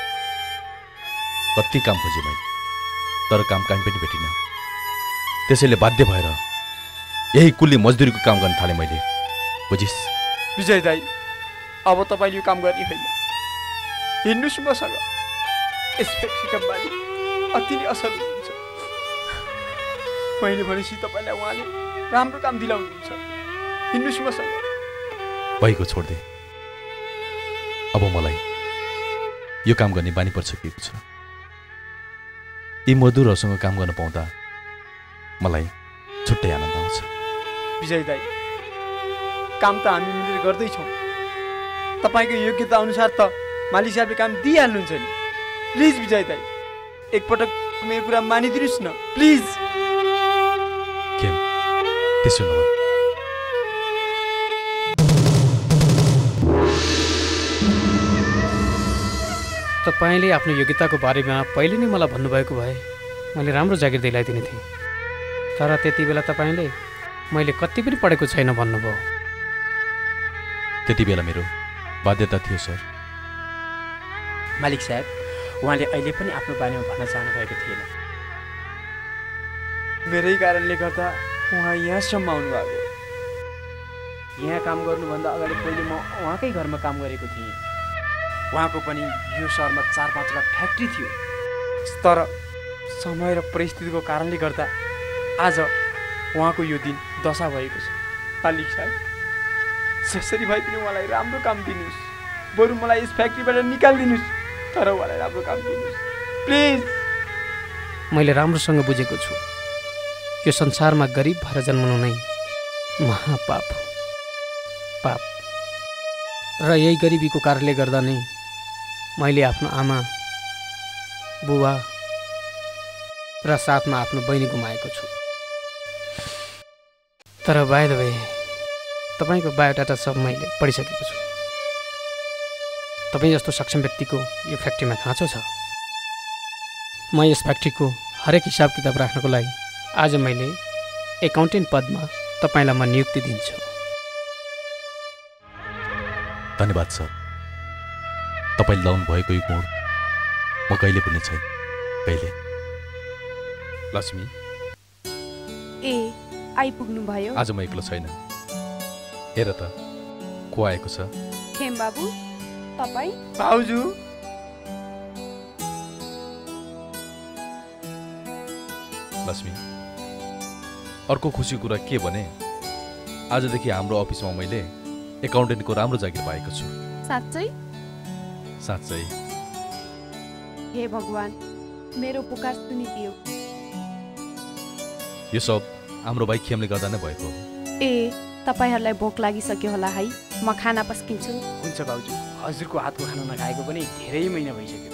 कति काम खोजेँ मैले तर काम कहीँ पनि भेटिनँ त्यसैले बाध्य भएर यही कुल्ली मजदुरीको काम गर्न थालेँ मैले बुझिस् विजय दाई अब तपाईँले यो काम गर्ने होइन हिँड्नुहोस् मसँग यस फ्याक्ट्रीका मालिक अति नै असल हुनुहुन्छ मैले भनेपछि तपाईँलाई उहाँले राम्रो काम दिलाउनुहुन्छ हिँड्नुहोस् मसँग भइगयो छोड्दे अब मलाई यो काम गर्ने बानी परिसकेको छ यी मजदुरहरूसँग काम गर्न पाउँदा मलाई छुट्टै आनन्द आउँछ विजय दाई काम त हामी मिलेर गर्दैछौँ तपाईँको योग्यता अनुसार त मालिक साहबले काम दिइहाल्नुहुन्छ नि प्लिज विजय दाई एकपटक मेरो कुरा मानिदिनुहोस् न प्लिज केम त्यसो नभन् तपाईँले आफ्नो योग्यताको बारेमा पहिले नै मलाई भन्नुभएको भए मैले राम्रो जागिर दिलाइदिने थिएँ तर त्यति बेला तपाईँले मैले कति पनि पढेको छैन भन्नुभयो त्यति बेला मेरो बाध्यता थियो सर मालिक साहब उहाँले अहिले पनि आफ्नो बारेमा भन्न चाहनुभएको थिएन मेरै कारणले गर्दा उहाँ यहाँसम्म आउनुभएको यहाँ काम गर्नुभन्दा अगाडि पहिले म उहाँकै घरमा काम गरेको थिएँ उहाँको पनि यो सहरमा चार पाँचवटा फ्याक्ट्री थियो तर समय र परिस्थितिको कारणले गर्दा आज उहाँको यो दिन दशा भएको छ मालिक साहब जसरी भए पनि उहाँलाई राम्रो काम दिनुहोस् बरु मलाई यस फ्याक्ट्रीबाट निकालिदिनुहोस् तर उहाँलाई राम्रो काम दिनुहोस् प्लिज मैले राम्रोसँग बुझेको छु यो संसारमा गरिब भएर जन्मनु नै महापाप पाप र यही गरिबीको कारणले गर्दा नै मैले आफ्नो आमा बुबा र साथमा आफ्नो बहिनी गुमाएको छु तर बाय द वे तपाईँको बायोडाटा सब मैले पढिसकेको छु तपाईँ जस्तो सक्षम व्यक्तिको यो फ्याक्ट्रीमा खाँचो छ म यस फ्याक्ट्रीको हरेक हिसाब किताब राख्नको लागि आज मैले एकाउन्टेन्ट पदमा तपाईँलाई म नियुक्ति दिन्छु धन्यवाद सर तपाईँ लाउनु भएको यो गुण म कहिले पनि छैन कहिले लक्ष्मी ए आइपुग्नु भयो आज म एक्लो छैन हेर त को आएको छ खेम बाबु तपाईँ भाउजू लक्ष्मी अर्को खुसी कुरा के भने आजदेखि हाम्रो अफिसमा मैले एकाउन्टेन्टको राम्रो जागिर पाएको छु साँच्चै साँच्चै हे भगवान मेरो पुकार सुनिदियो यो सब हाम्रो भाइ खेमले गर्दा नै भएको ए तपाईहरुलाई भोक लागिसक्यो होला है म खाना पस्किन्छु हुन्छ भाउजू हजुरको हातको खाना नखाएको पनि धेरै महिना भइसक्यो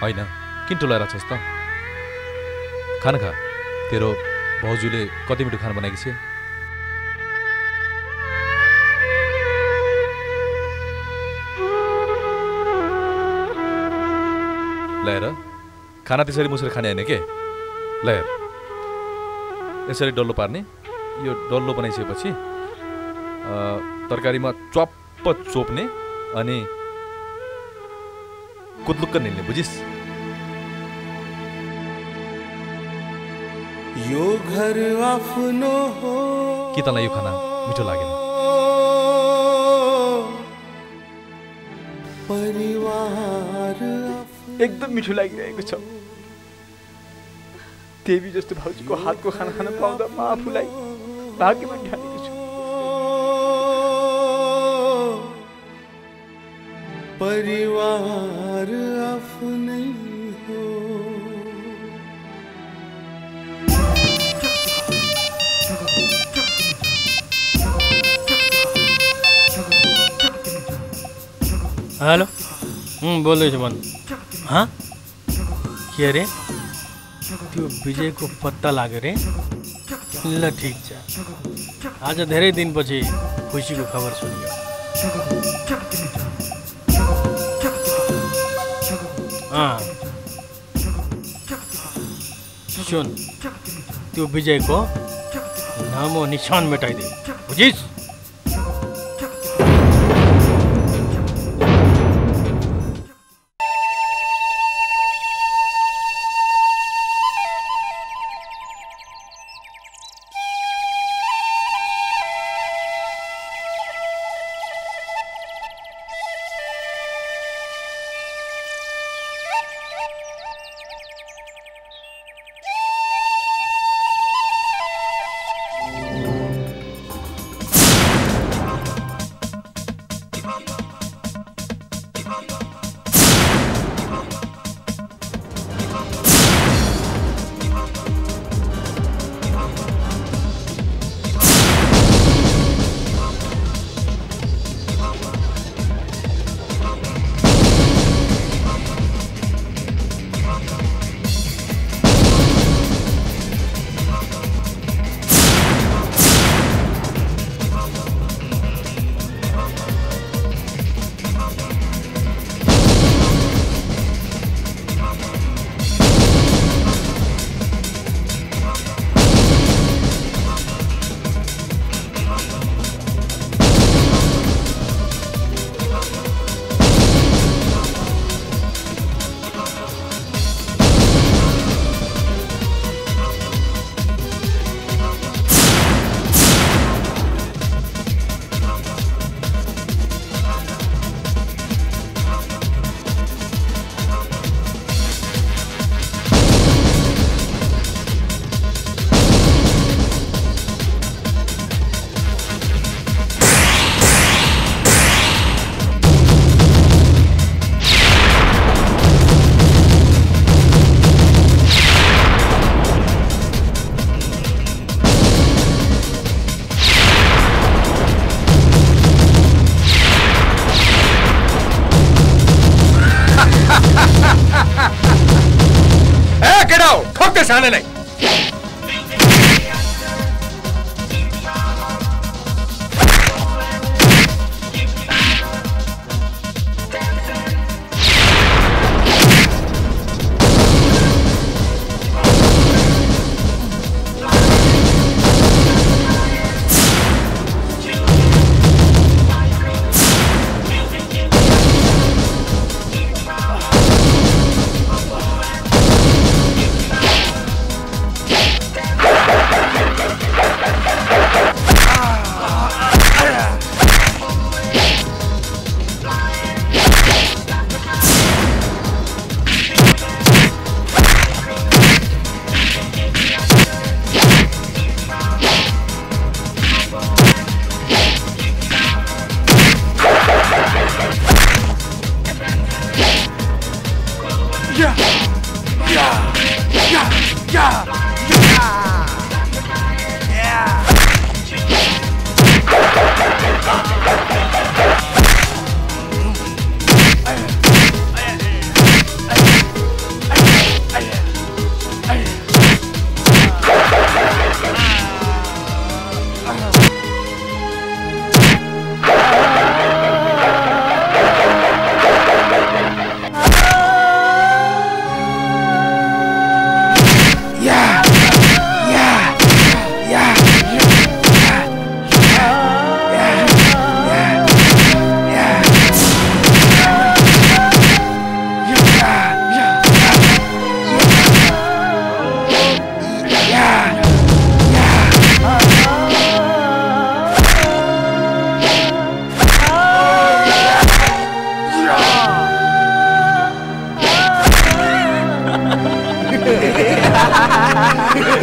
होइन किन टोलाएर छस् त खाना खा तेरो भाउजूले कति मिठो खाना बनाएकी छ ल्याएर खाना त्यसरी मुसेर खाने होइन के ल्याएर यसरी डल्लो पार्ने यो डल्लो बनाइसकेपछि तरकारीमा च्वाप्प चोप्ने अनि कुद्लुक्क निल्ने बुझिस् यो घर आफ्नो हो के तँलाई यो खाना मिठो लागेन परिवार एकदम मिठो लागिरहेको छ देवी जस्तो भाउजूको हातको खाना खान पाउँदा म आफूलाई भाग्यवान ठानेको छु परिवार आफ्नै हो हेलो बोल्दैछु भन् हाँ के अरे त्यो विजयको पत्ता लाग्यो रे ल ठिक छ आज धेरै दिनपछि खुसीको खबर सुनियो अँ सुन त्यो विजयको नामो निशान मेटाइदे बुझिस् साने नहीं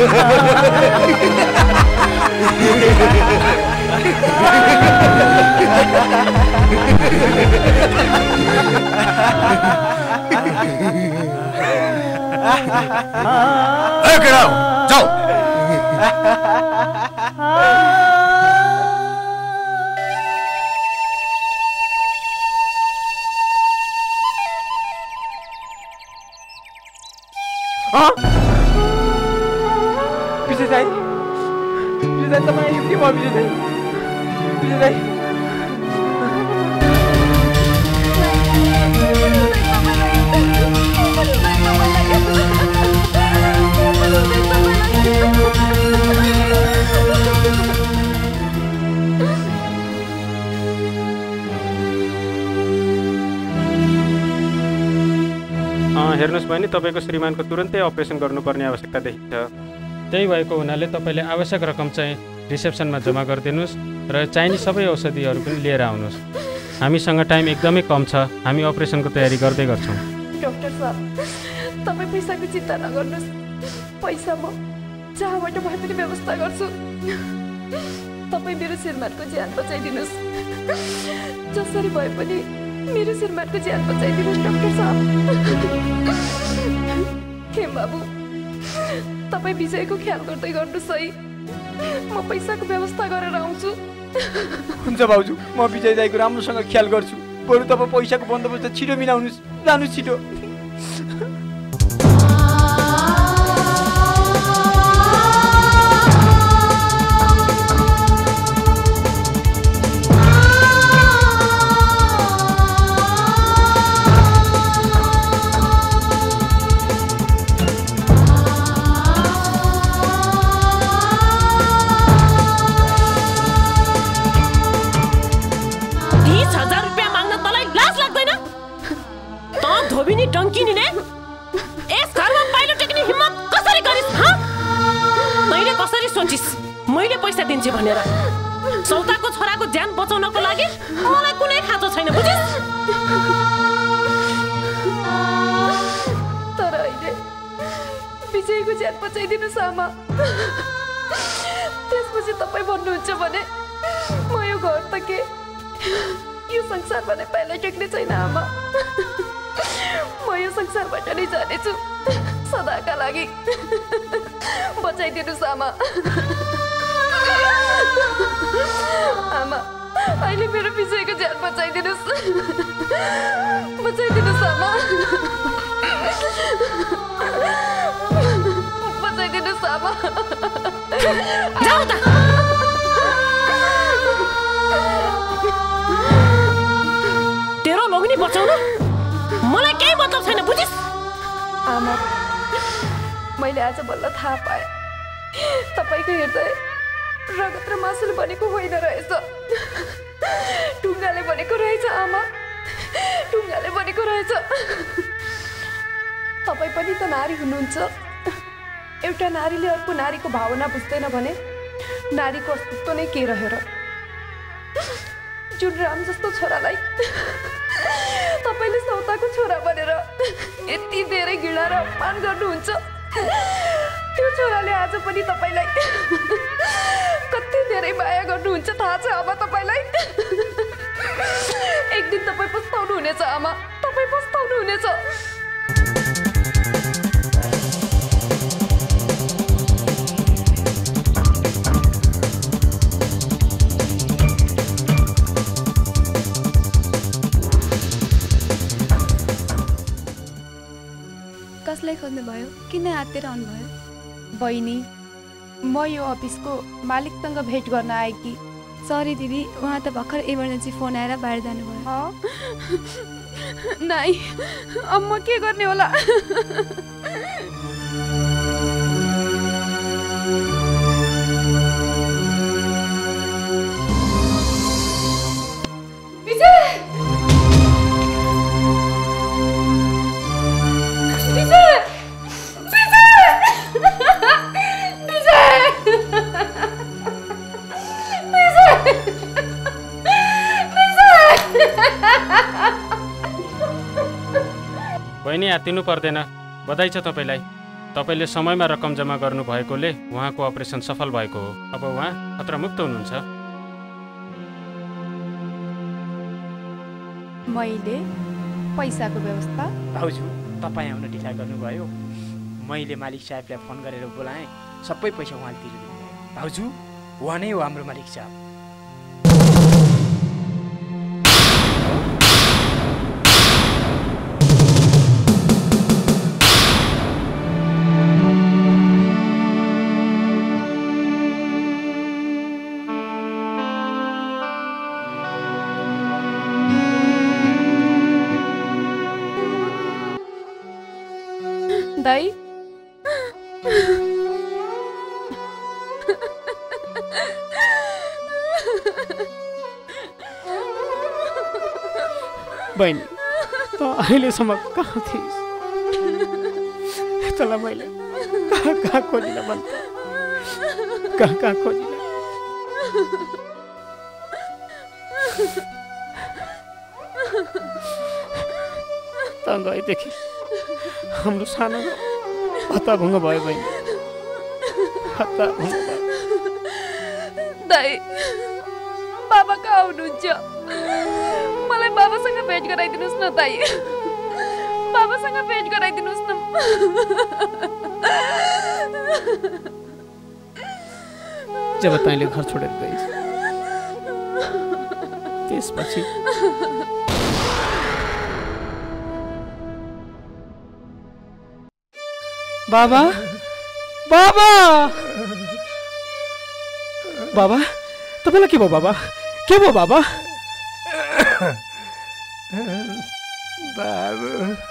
ए केड़ा जाओ। विजय दाई विजय दाई तपाईँ के भयो विजय दाई विजय दाई हेर्नुहोस् बहिनी, तपाईँको श्रीमानको तुरन्तै अपरेसन गर्नुपर्ने आवश्यकता देखिन्छ। त्यही भएको हुनाले तपाईँले आवश्यक रकम चाहिँ रिसेप्सनमा जम्मा गरिदिनुहोस् र चाहिने सबै औषधिहरू पनि लिएर आउनुहोस्। हामीसँग टाइम एकदमै कम छ, हामी अपरेसनको तयारी गर्दै गर्छौँ। डाक्टर साहब, तपाईँ पैसाको चिन्ता नगर्नुहोस्, पैसा म जहाँबाट भए पनि व्यवस्था गर्छु। तपाईँ मेरो श्रीमानको ज्यान बचाइदिनुहोस्, जसरी भए पनि मेरो श्रीमानको ज्यान बचाइदिनुहोस् डाक्टर साहब। खेम बाबु, तपाईँ विजयको ख्याल गर्दै गर्नुहोस् है, म पैसाको व्यवस्था गरेर आउँछु। हुन्छ भाउजू, म विजय दाईको राम्रोसँग ख्याल गर्छु। बरु तपाईँ पैसाको बन्दोबस्त छिटो मिलाउनुहोस्, जानुहोस् छिटो। मैले पैसा दिन्छु भनेर सौताको छोराको ज्यान बचाउनको लागि मलाई कुनै खाँचो छैन, बुझिस्? तर अहिले विजयको ज्यान बचाइदिनुहोस् आमा। त्यसपछि तपाईँ भन्नुहुन्छ भने म यो घर त के यो संसारमा नै पहिला टेक्ने छैन आमा। म यो संसारबाट नै जानेछु सदाका लागि। बचाइदिनुहोस् आमा। आमा, अहिले मेरो विजयको ज्यान बचाइदिनुहोस्, बचाइदिनुहोस् आमा, बचाइदिनुहोस् आमा। जाऊ त। तेरो लोग्नी बचाउनु मलाई केही मतलब छैन, बुझिस्? आमा, मैले आज बल्ल थाहा पाएँ तपाईँको हृदय रगत र मासुले बनेको होइन रहेछ, ढुङ्गाले बनेको रहेछ आमा, ढुङ्गाले बनेको रहेछ। तपाईँ पनि त नारी हुनुहुन्छ। एउटा नारीले अर्को नारीको भावना बुझ्दैन भने नारीको अस्तित्व नै के रहेर? जुन राम जस्तो छोरालाई तपाईँले सौताको छोरा भनेर यति धेरै घृणा र अपमान गर्नुहुन्छ, त्यो छोराले आज पनि तपाईँलाई कति धेरै माया गर्नुहुन्छ थाहा छ आमा तपाईँलाई? एक दिन तपाईँ पस्ताउनु हुनेछ आमा, तपाईँ पस्ताउनु हुनेछ। कसलाई खोज्नुभयो? किन हातेर आउनुभयो? बहिनी, म यो अफिसको मालिकसँग भेट गर्न आएकी। सरी दिदी, उहाँ त भर्खर इमर्जेन्सी फोन आएर बाहिर जानुभयो। नाइ, अब म के गर्ने होला? बहिनी, हात्तिनु पर्दैन, बधाई छ तपाईँलाई। तपाईँले समयमा रकम जम्मा गर्नुभएकोले उहाँको अपरेसन सफल भएको हो। अब उहाँ खतरामुक्त हुनुहुन्छ। मैले पैसाको व्यवस्था भाउजू तपाईँ आउन ढिला गर्नुभयो। मैले मालिक साहेबलाई फोन गरेर बोलाएँ, सबै पैसा उहाँले तिरिदिनुभयो। भाउजू उहाँ नै हो हाम्रो मालिक साहब। दाई बहिनी त अहिलेसम्म कहाँ थिइस्? तँलाई मैले कहाँ कहाँ खोजिन भन्छ, कहाँ कहाँ खोजिन। त गएदेखि हाम्रो सानो हत्ताभङ्ग भयो बहिनी, हत्ताभङ्ग भयो। दाई बाबा कहाँ हुनुहुन्छ? मलाई बाबासँग भेट गराइदिनुहोस् न दाई, बाबासँग भेट गराइदिनुहोस् न। जब तैँले घर छोडेर गइस् त्यसपछि बाबा बाबा बाबा तपाईँलाई के भयो बाबा? के भयो बाबा? बाबु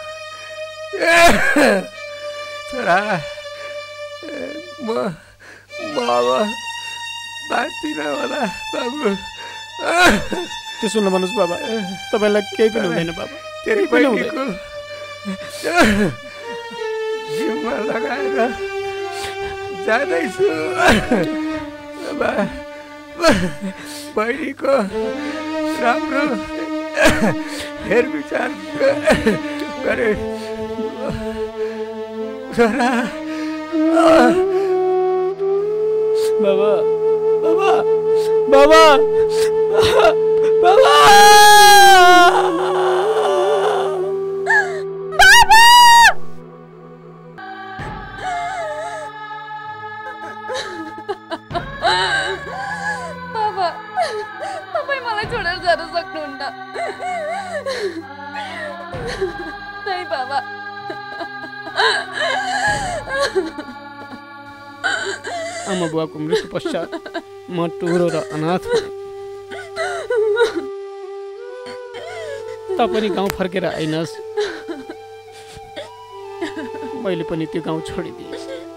छोरा म म अब बाँच्दिनँ होला बाबु। त्यसो नभन्नुहोस् बाबा, तपाईँलाई केही पनि हुँदैन बाबा, तेरी केही पनि हुँदैन। बहिनीको जिम्मा लगाएर जाँदैछु। बहिनीको राम्रो हेरविचार गरे छोरा। बाबा बाबा बाबा बाबा बाबा तपाईँ मलाई छोडेर जान सक्नुहुन्न। नहीं बाबा, आमा बुवाको मृत्यु पश्चात म टुरो र अनाथ भएँ। तपाईँ गाउँ फर्केर आइनस्, मैले पनि त्यो गाउँ छोडिदिएँ।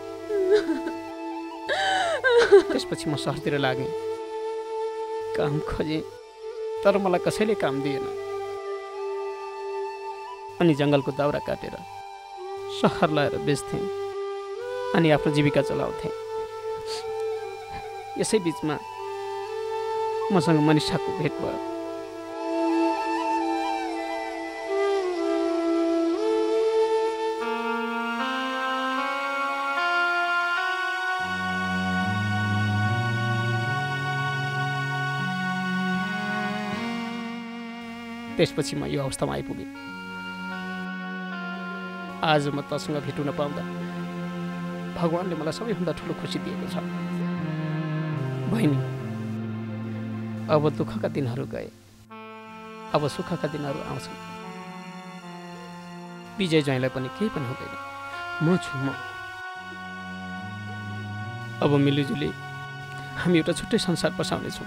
त्यसपछि म सहरतिर लागेँ, काम खोजेँ, तर मलाई कसैले काम दिएन। अनि जङ्गलको दाउरा काटेर सहर ल्याएर बेच्थेँ अनि आफ्नो जीविका चलाउँथेँ। यसै बिचमा मसँग मनिषाको भेट भयो। त्यसपछि म यो अवस्थामा आइपुगेँ। आज म तसँग भेट हुन पाउँदा भगवानले मलाई सबैभन्दा ठुलो खुसी दिएको छ। बहिनी, अब दुःखका दिनहरू गए, अब सुखका दिनहरू आउँछन्। विजय ज्वाइँलाई पनि केही पनि हुँदैन, म छु म। अब मिलिजुली हामी एउटा छुट्टै संसार बसाउनेछौँ,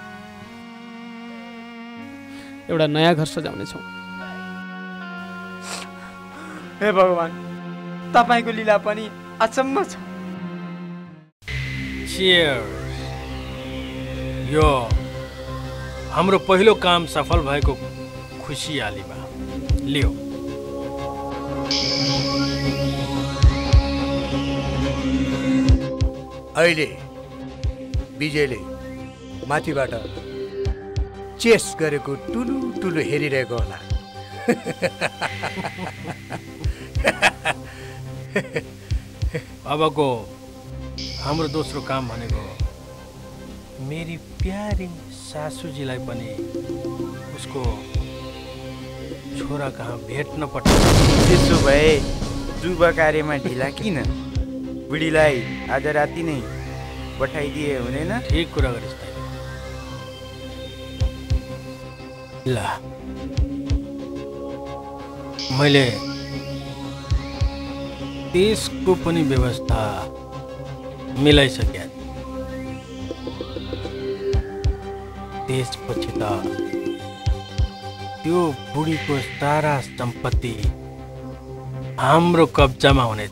एउटा नयाँ घर सजाउनेछौँ। हे भगवान, तपाईँको लीला पनि अचम्म छ। Cheers। यो हाम्रो पहिलो काम सफल भएको खुसियालीमा लियो। अहिले विजयले माथिबाट चेस गरेको टुलु टुलु हेरिरहेको होला। अबको हाम्रो दोस्रो काम भनेको मेरी प्यारी सासूजीलाई पनि उसको छोरा कहाँ भेट्न पठाउनु। त्यसो भए शुभ कार्यमा ढिला किन? बुढीलाई आज राति नै पठाइदिए हुँदैन? ठिक कुरा गरिस्। ल मैले त्यसको पनि व्यवस्था मिलाइसके। त्यसपछि त त्यो बुढीको सारा सम्पत्ति हाम्रो कब्जामा हुनेछ।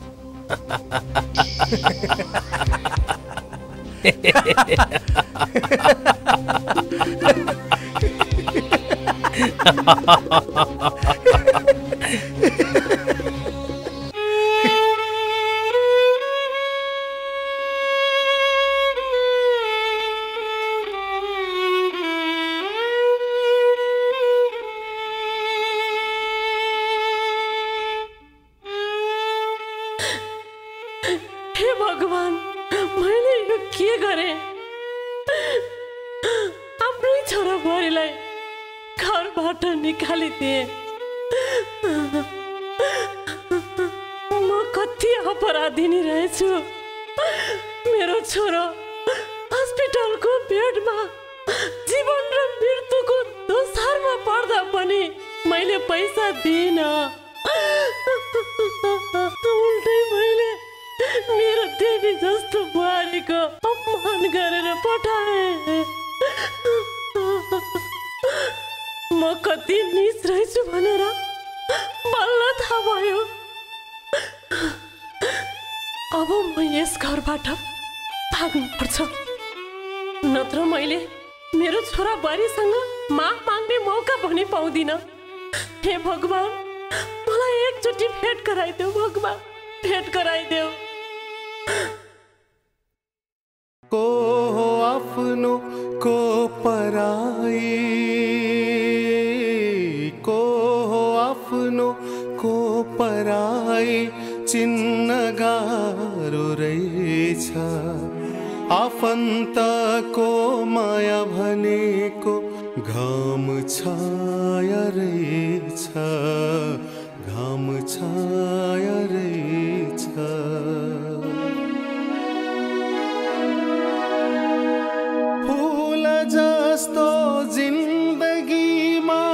हे भगवान, मैले यो के गरेँ? आफ्नै छोरा बुहारीलाई घरबाट निकालिदिए। म कति अपराधिनी रहेछु। मेरो छोरो हस्पिटलको बेडमा जीवन र मृत्युको दोसारमा पर्दा पनि मैले पैसा दिइनँ। उल्टै मैले मेरो देवी जस्तो बुहारीको अपमान गरेर पठाए। म कति नीच रहेछु भनेर बल्ल थाहा भयो। अब म यस घरबाट भाग्नुपर्छ, नत्र मैले मेरो छोरा बुहारीसँग माफ माग्ने मौका पनि पाउँदिनँ। हे भगवान, मलाई एकचोटि भेट गराइदेऊ। भगवान, भेट गराइदेऊ। को हो आफ्नो को पराई, को हो आफ्नो को पराई, चिन्न गाह्रो रहेछ। आफन्तको माया भनेको घाम छाया रहेछ, घाम छाया रहेछ। फूल जस्तो जिन्दगीमा,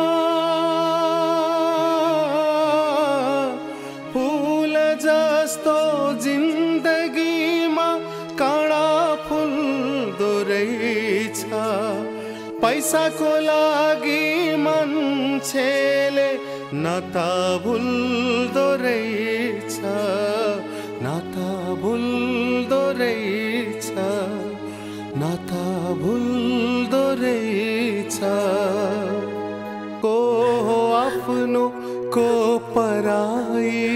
फूल जस्तो जिन्दगीमा काँडा फुल्दो रहेछ। पैसाको लागि मान्छेले नाता भुल्दो रहेछ, नाता भुल्दो रहेछ, नाता भुल्दो रहेछ। को हो आफ्नो को पराई,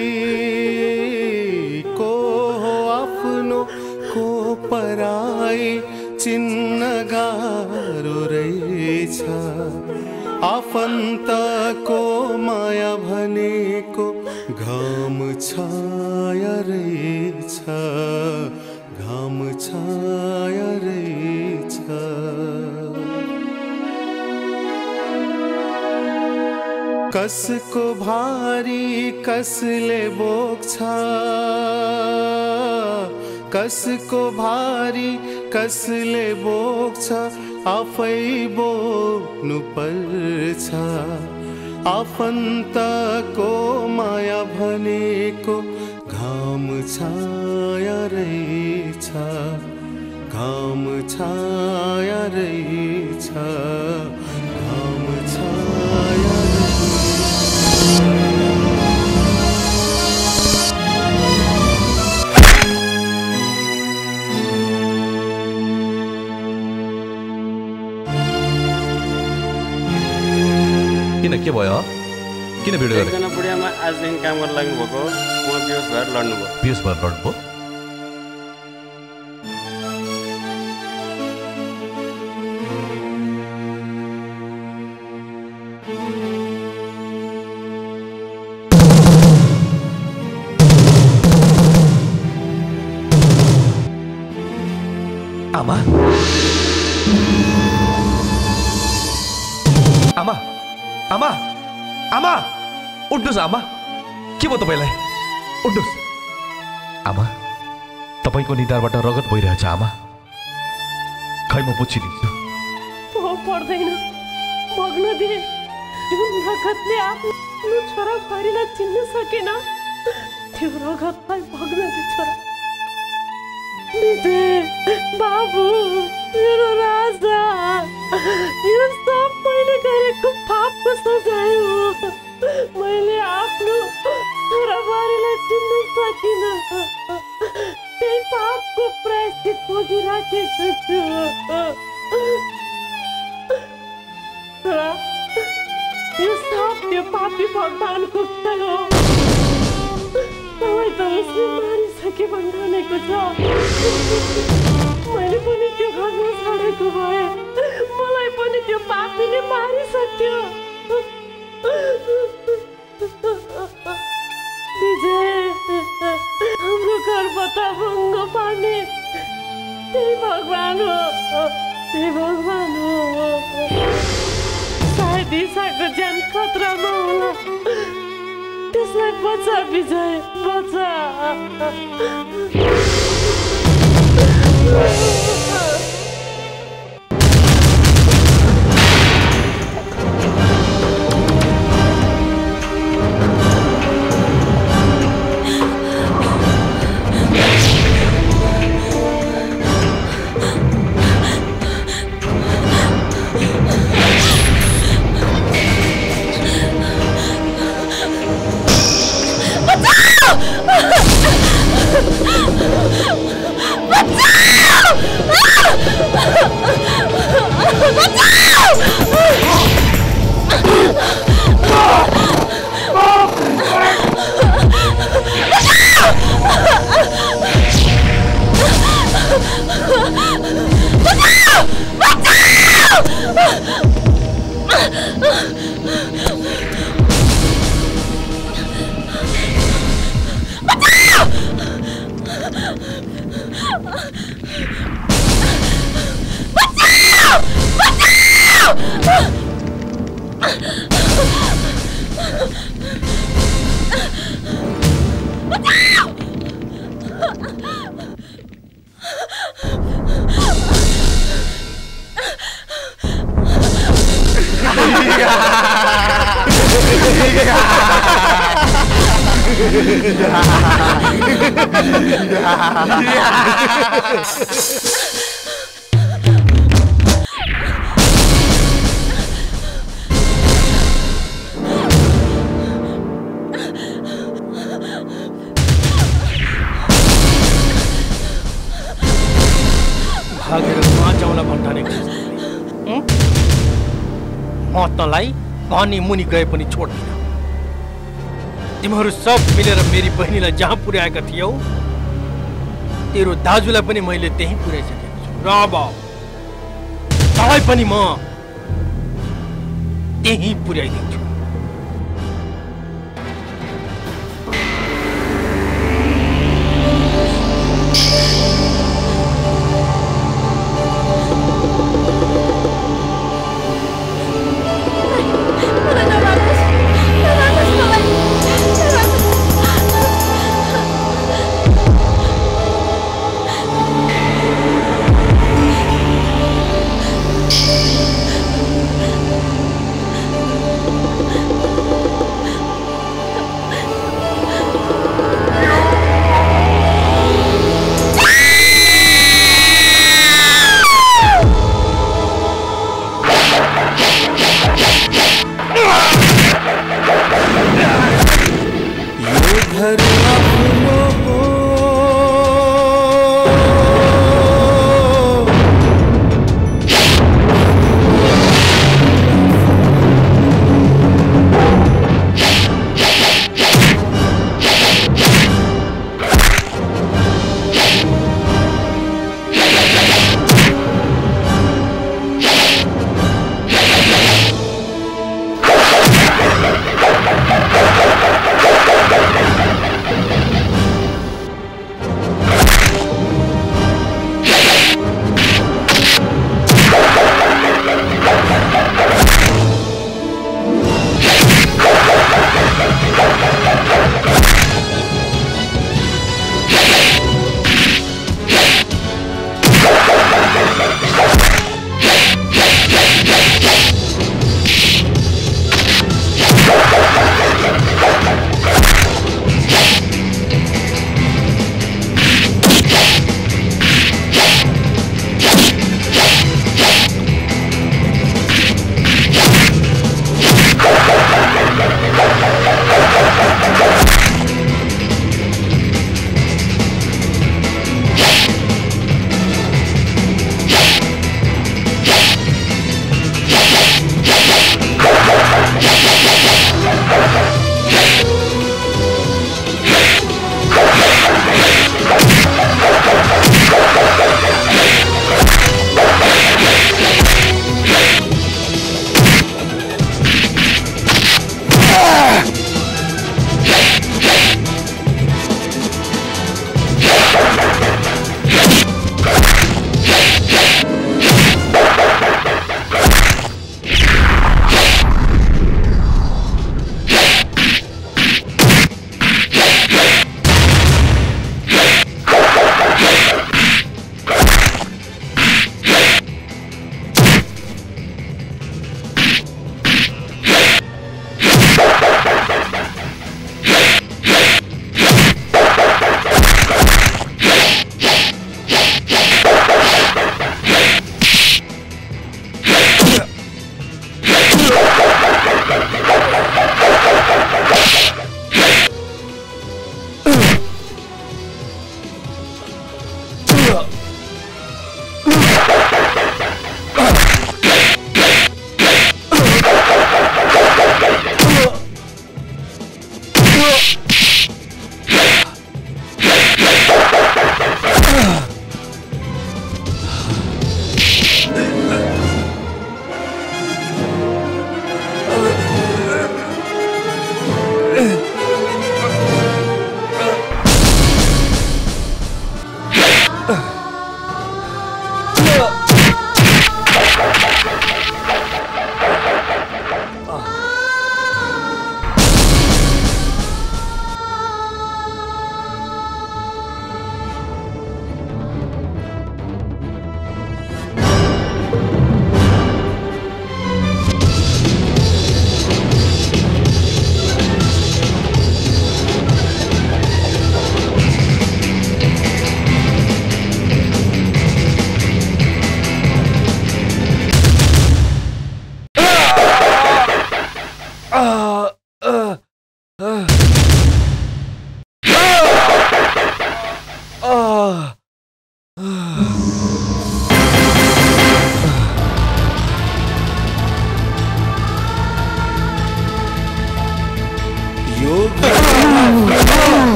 को हो आफ्नो को पराई, चिन्न गाह्रो रहेछ। आफन्तको माया भनेको घाम छाया रहेछ, घाम छाया रहेछ। कसको भारी कसले बोक्छ, कसको भारी कसले बोक्छ, आफै बोक्नु पर्छ। आफन्तको माया भनेको घाम छाया रहेछ, घाम छाया रहेछ, घाम छाया किन के भयो? किन भिडियो गरे? एकजना बुढियामा आजदेखि काम गर्न लाग्नु भएको, उहाँ बेहोस भएर लड्नु भयो। बेहोस भएर लड्नु भयो? आमा आमा आमा आमा उठ्नुहोस् आमा के भयो तपाईँलाई उठ्नुहोस् आमा तपाईँको निधारबाट रगत भइरहेछ आमा खै म पुछिदिन्छु पर्दैन मग्न दिए जुन रगतले आफ्नो छोरा छोरीलाई चिन्न सकेन त्यो रगतलाई भग्न दे छोरा बाबु मेरो राजा यो सब मैले गरेको पापको सजाय हो मैले आफ्नो छोराबारीलाई चिन्न सकिनँ त्यही पापको प्रायश्चित भोगिराखेको छु यो सब त्यो पापी भगवानको खेल हो तपाईँ त उसले मारिसके भन्ठानेको छ मैले पनि त्यो गर्न छोडेको भए मलाई पनि त्यो पापीले मारिसक्यो विजय हाम्रो गर्भता भङ्ग पार्ने त्यही भगवान हो त्यही भगवान हो सायद ईशाको ज्यान खतरामा होला त्यसलाई बचा विजय बचा अनि मुनि गए पनि छोड्दिन तिमीहरू सब मिलेर मेरी बहिनीलाई जहाँ पुर्याएका थियौ तेरो दाजुलाई पनि मैले त्यही पुर्याइसकेको छु र अब तँलाई पनि म त्यही पुर्याइदिन्छु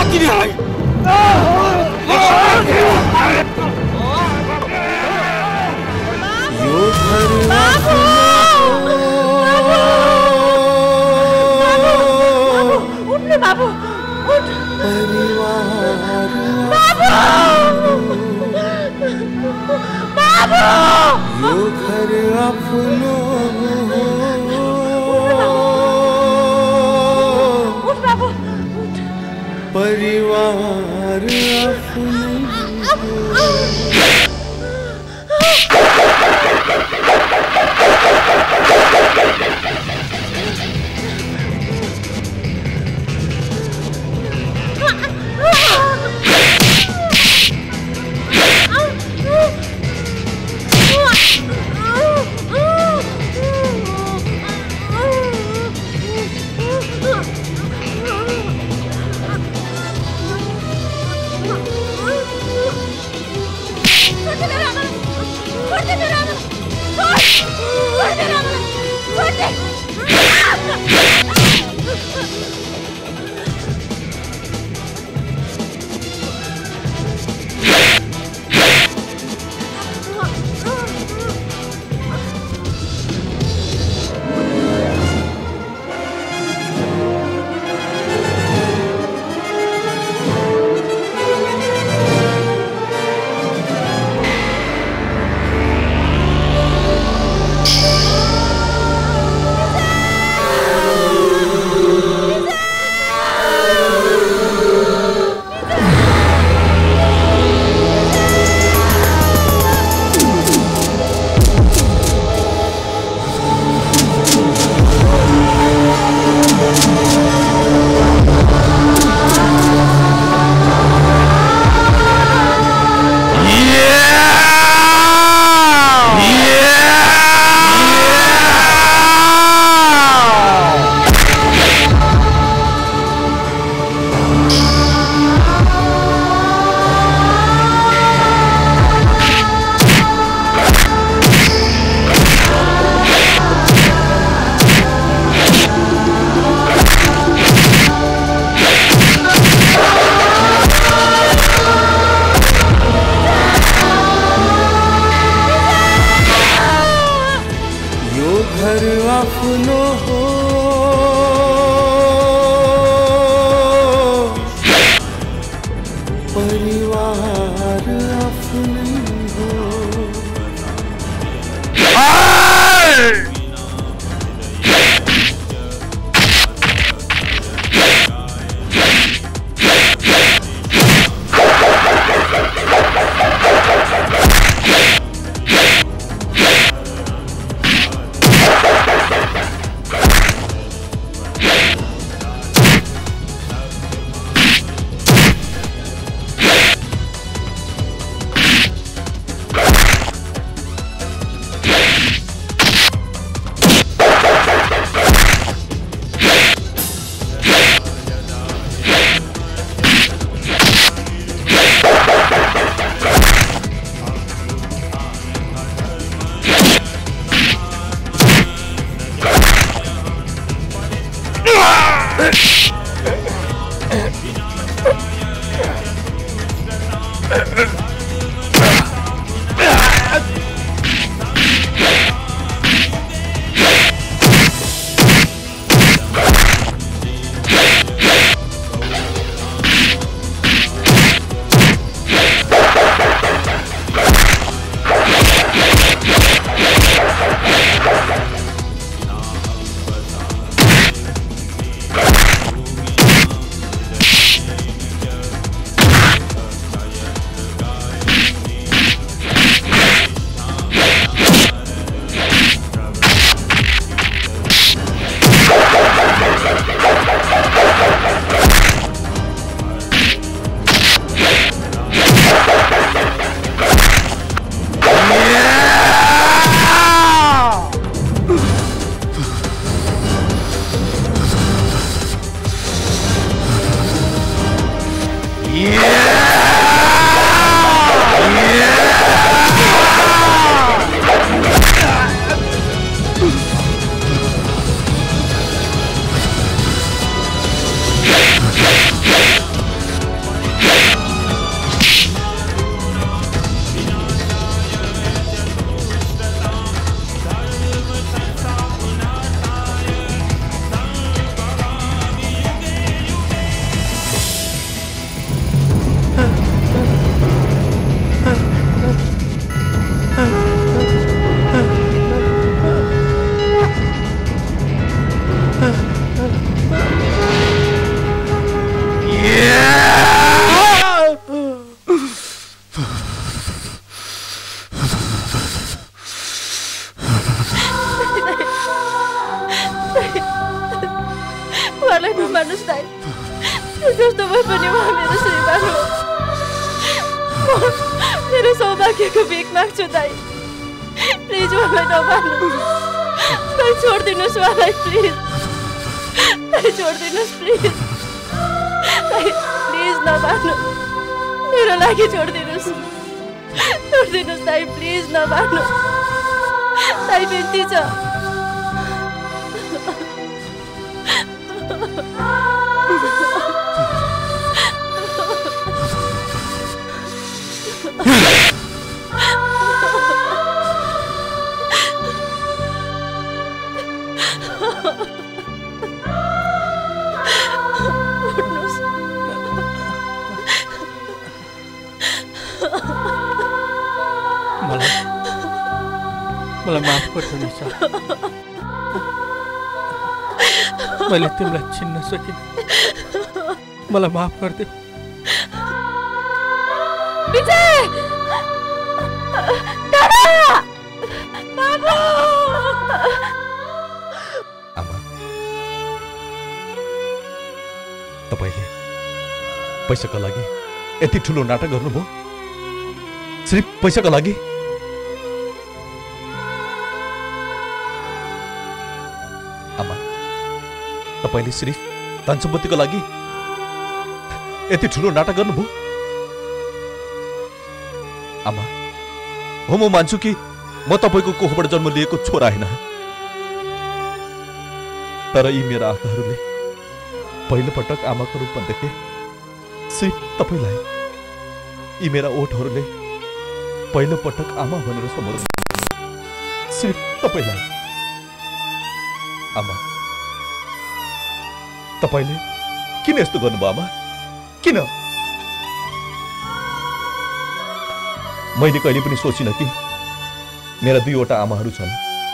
किन हाइ यो घर उठ्ने बाबु उठ परिवार बाबु यो घर आफ्नो उठ बाबु उठ परिवार आफ्नो जस्तो भए पनि उहाँ मेरो श्रीमान हो। म मेरो सौभाग्यको भिख माग्छु दाइ, प्लिज उहाँलाई नमार्नु। दाइ छोडिदिनुहोस् उहाँलाई प्लिज, दाइ छोडिदिनुहोस् प्लिज, दाइ प्लिज नमार्नु, मेरो लागि छोडिदिनुहोस्, छोडिदिनुहोस् दाइ प्लिज नमार्नु, दाइ बिन्ती छ। मलाई माफ गर्नु नि सर, मैले तिमीलाई चिन्न सकिनँ, मलाई माफ गरिदे। विजय दादा बाबु आमा, तपाईले पैसाका लागि यति ठुलो नाटक गर्नुभयो? सिर्फ पैसाका लागि? आमा, तपाईले सिर्फ धन सम्पत्तिको लागि यति ठुलो नाटक गर्नुभयो? आमा, हो म मान्छु कि म तपाईको कोखबाट जन्म लिएको छोरा होइन, तर यी मेरा आँखाहरूले पहिलो पटक आमाको रूपमा देखे सिर्फ तपाईलाई। यी मेरा ओठहरूले पहिलो पटक आमा भनेर सम्बोधन सिर्फ तपाईलाई। आमा, तपाईले किन यस्तो गर्नुभयो आमा? किन? मैले कहिले पनि सोचिनँ कि मेरा दुईवटा आमाहरू छन्।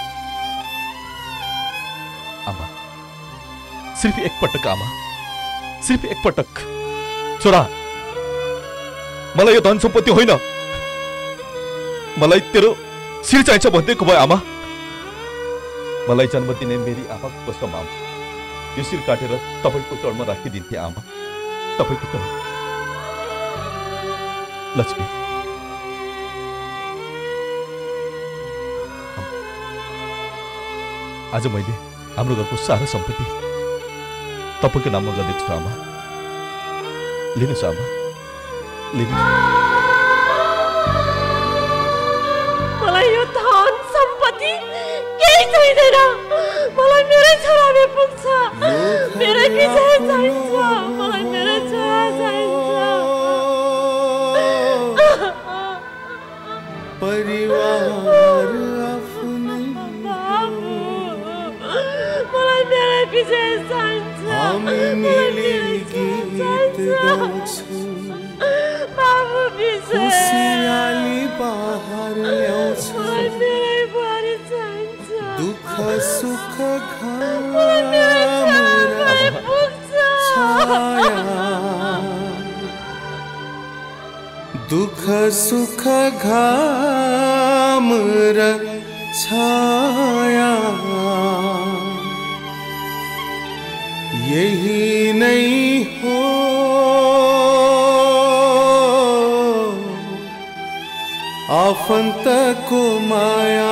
आमा, सिर्फ एकपटक आमा, सिर्फ एकपटक। छोरा, मलाई यो धन सम्पत्ति होइन, मलाई तेरो शिर चाहिन्छ भनिदिएको भयो आमा। मलाई जन्म दिने मेरी आमाको कसम आमा, यो शिर काटेर तपाईको चरणमा राखिदिन्थे आमा, तपाईको चरण। लक्ष्मी, आज मैले हाम्रो घरको सारा सम्पत्ति तपाईको नाममा गरिदिएको छु आमा। लिनुहोस् आमा, लिनुहोस्। मलाई यो धन सम्पत्ति केही चाहिँदैन, मलाई मेरो छोरा नै पुग्छ, मेरो विजय चाहिन्छ, मलाई मेरो छोरा चाहिन्छ। परिवार आफ्नै मलाई मेरो विजय चाहिन्छ, हामी मिली गीत गाउँछौँ, बाबु विजय खुसियाली बाहर ल्याउँछौँ, मलाई मेरै बुहारी चाहिन्छ, दुःख सुख छाया, दुःख सुख घाम र छाया, यही नहीं हो आफंत को माया,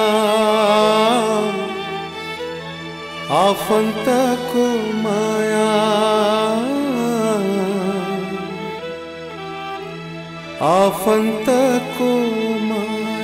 आफंत को माया, आफंत को माया।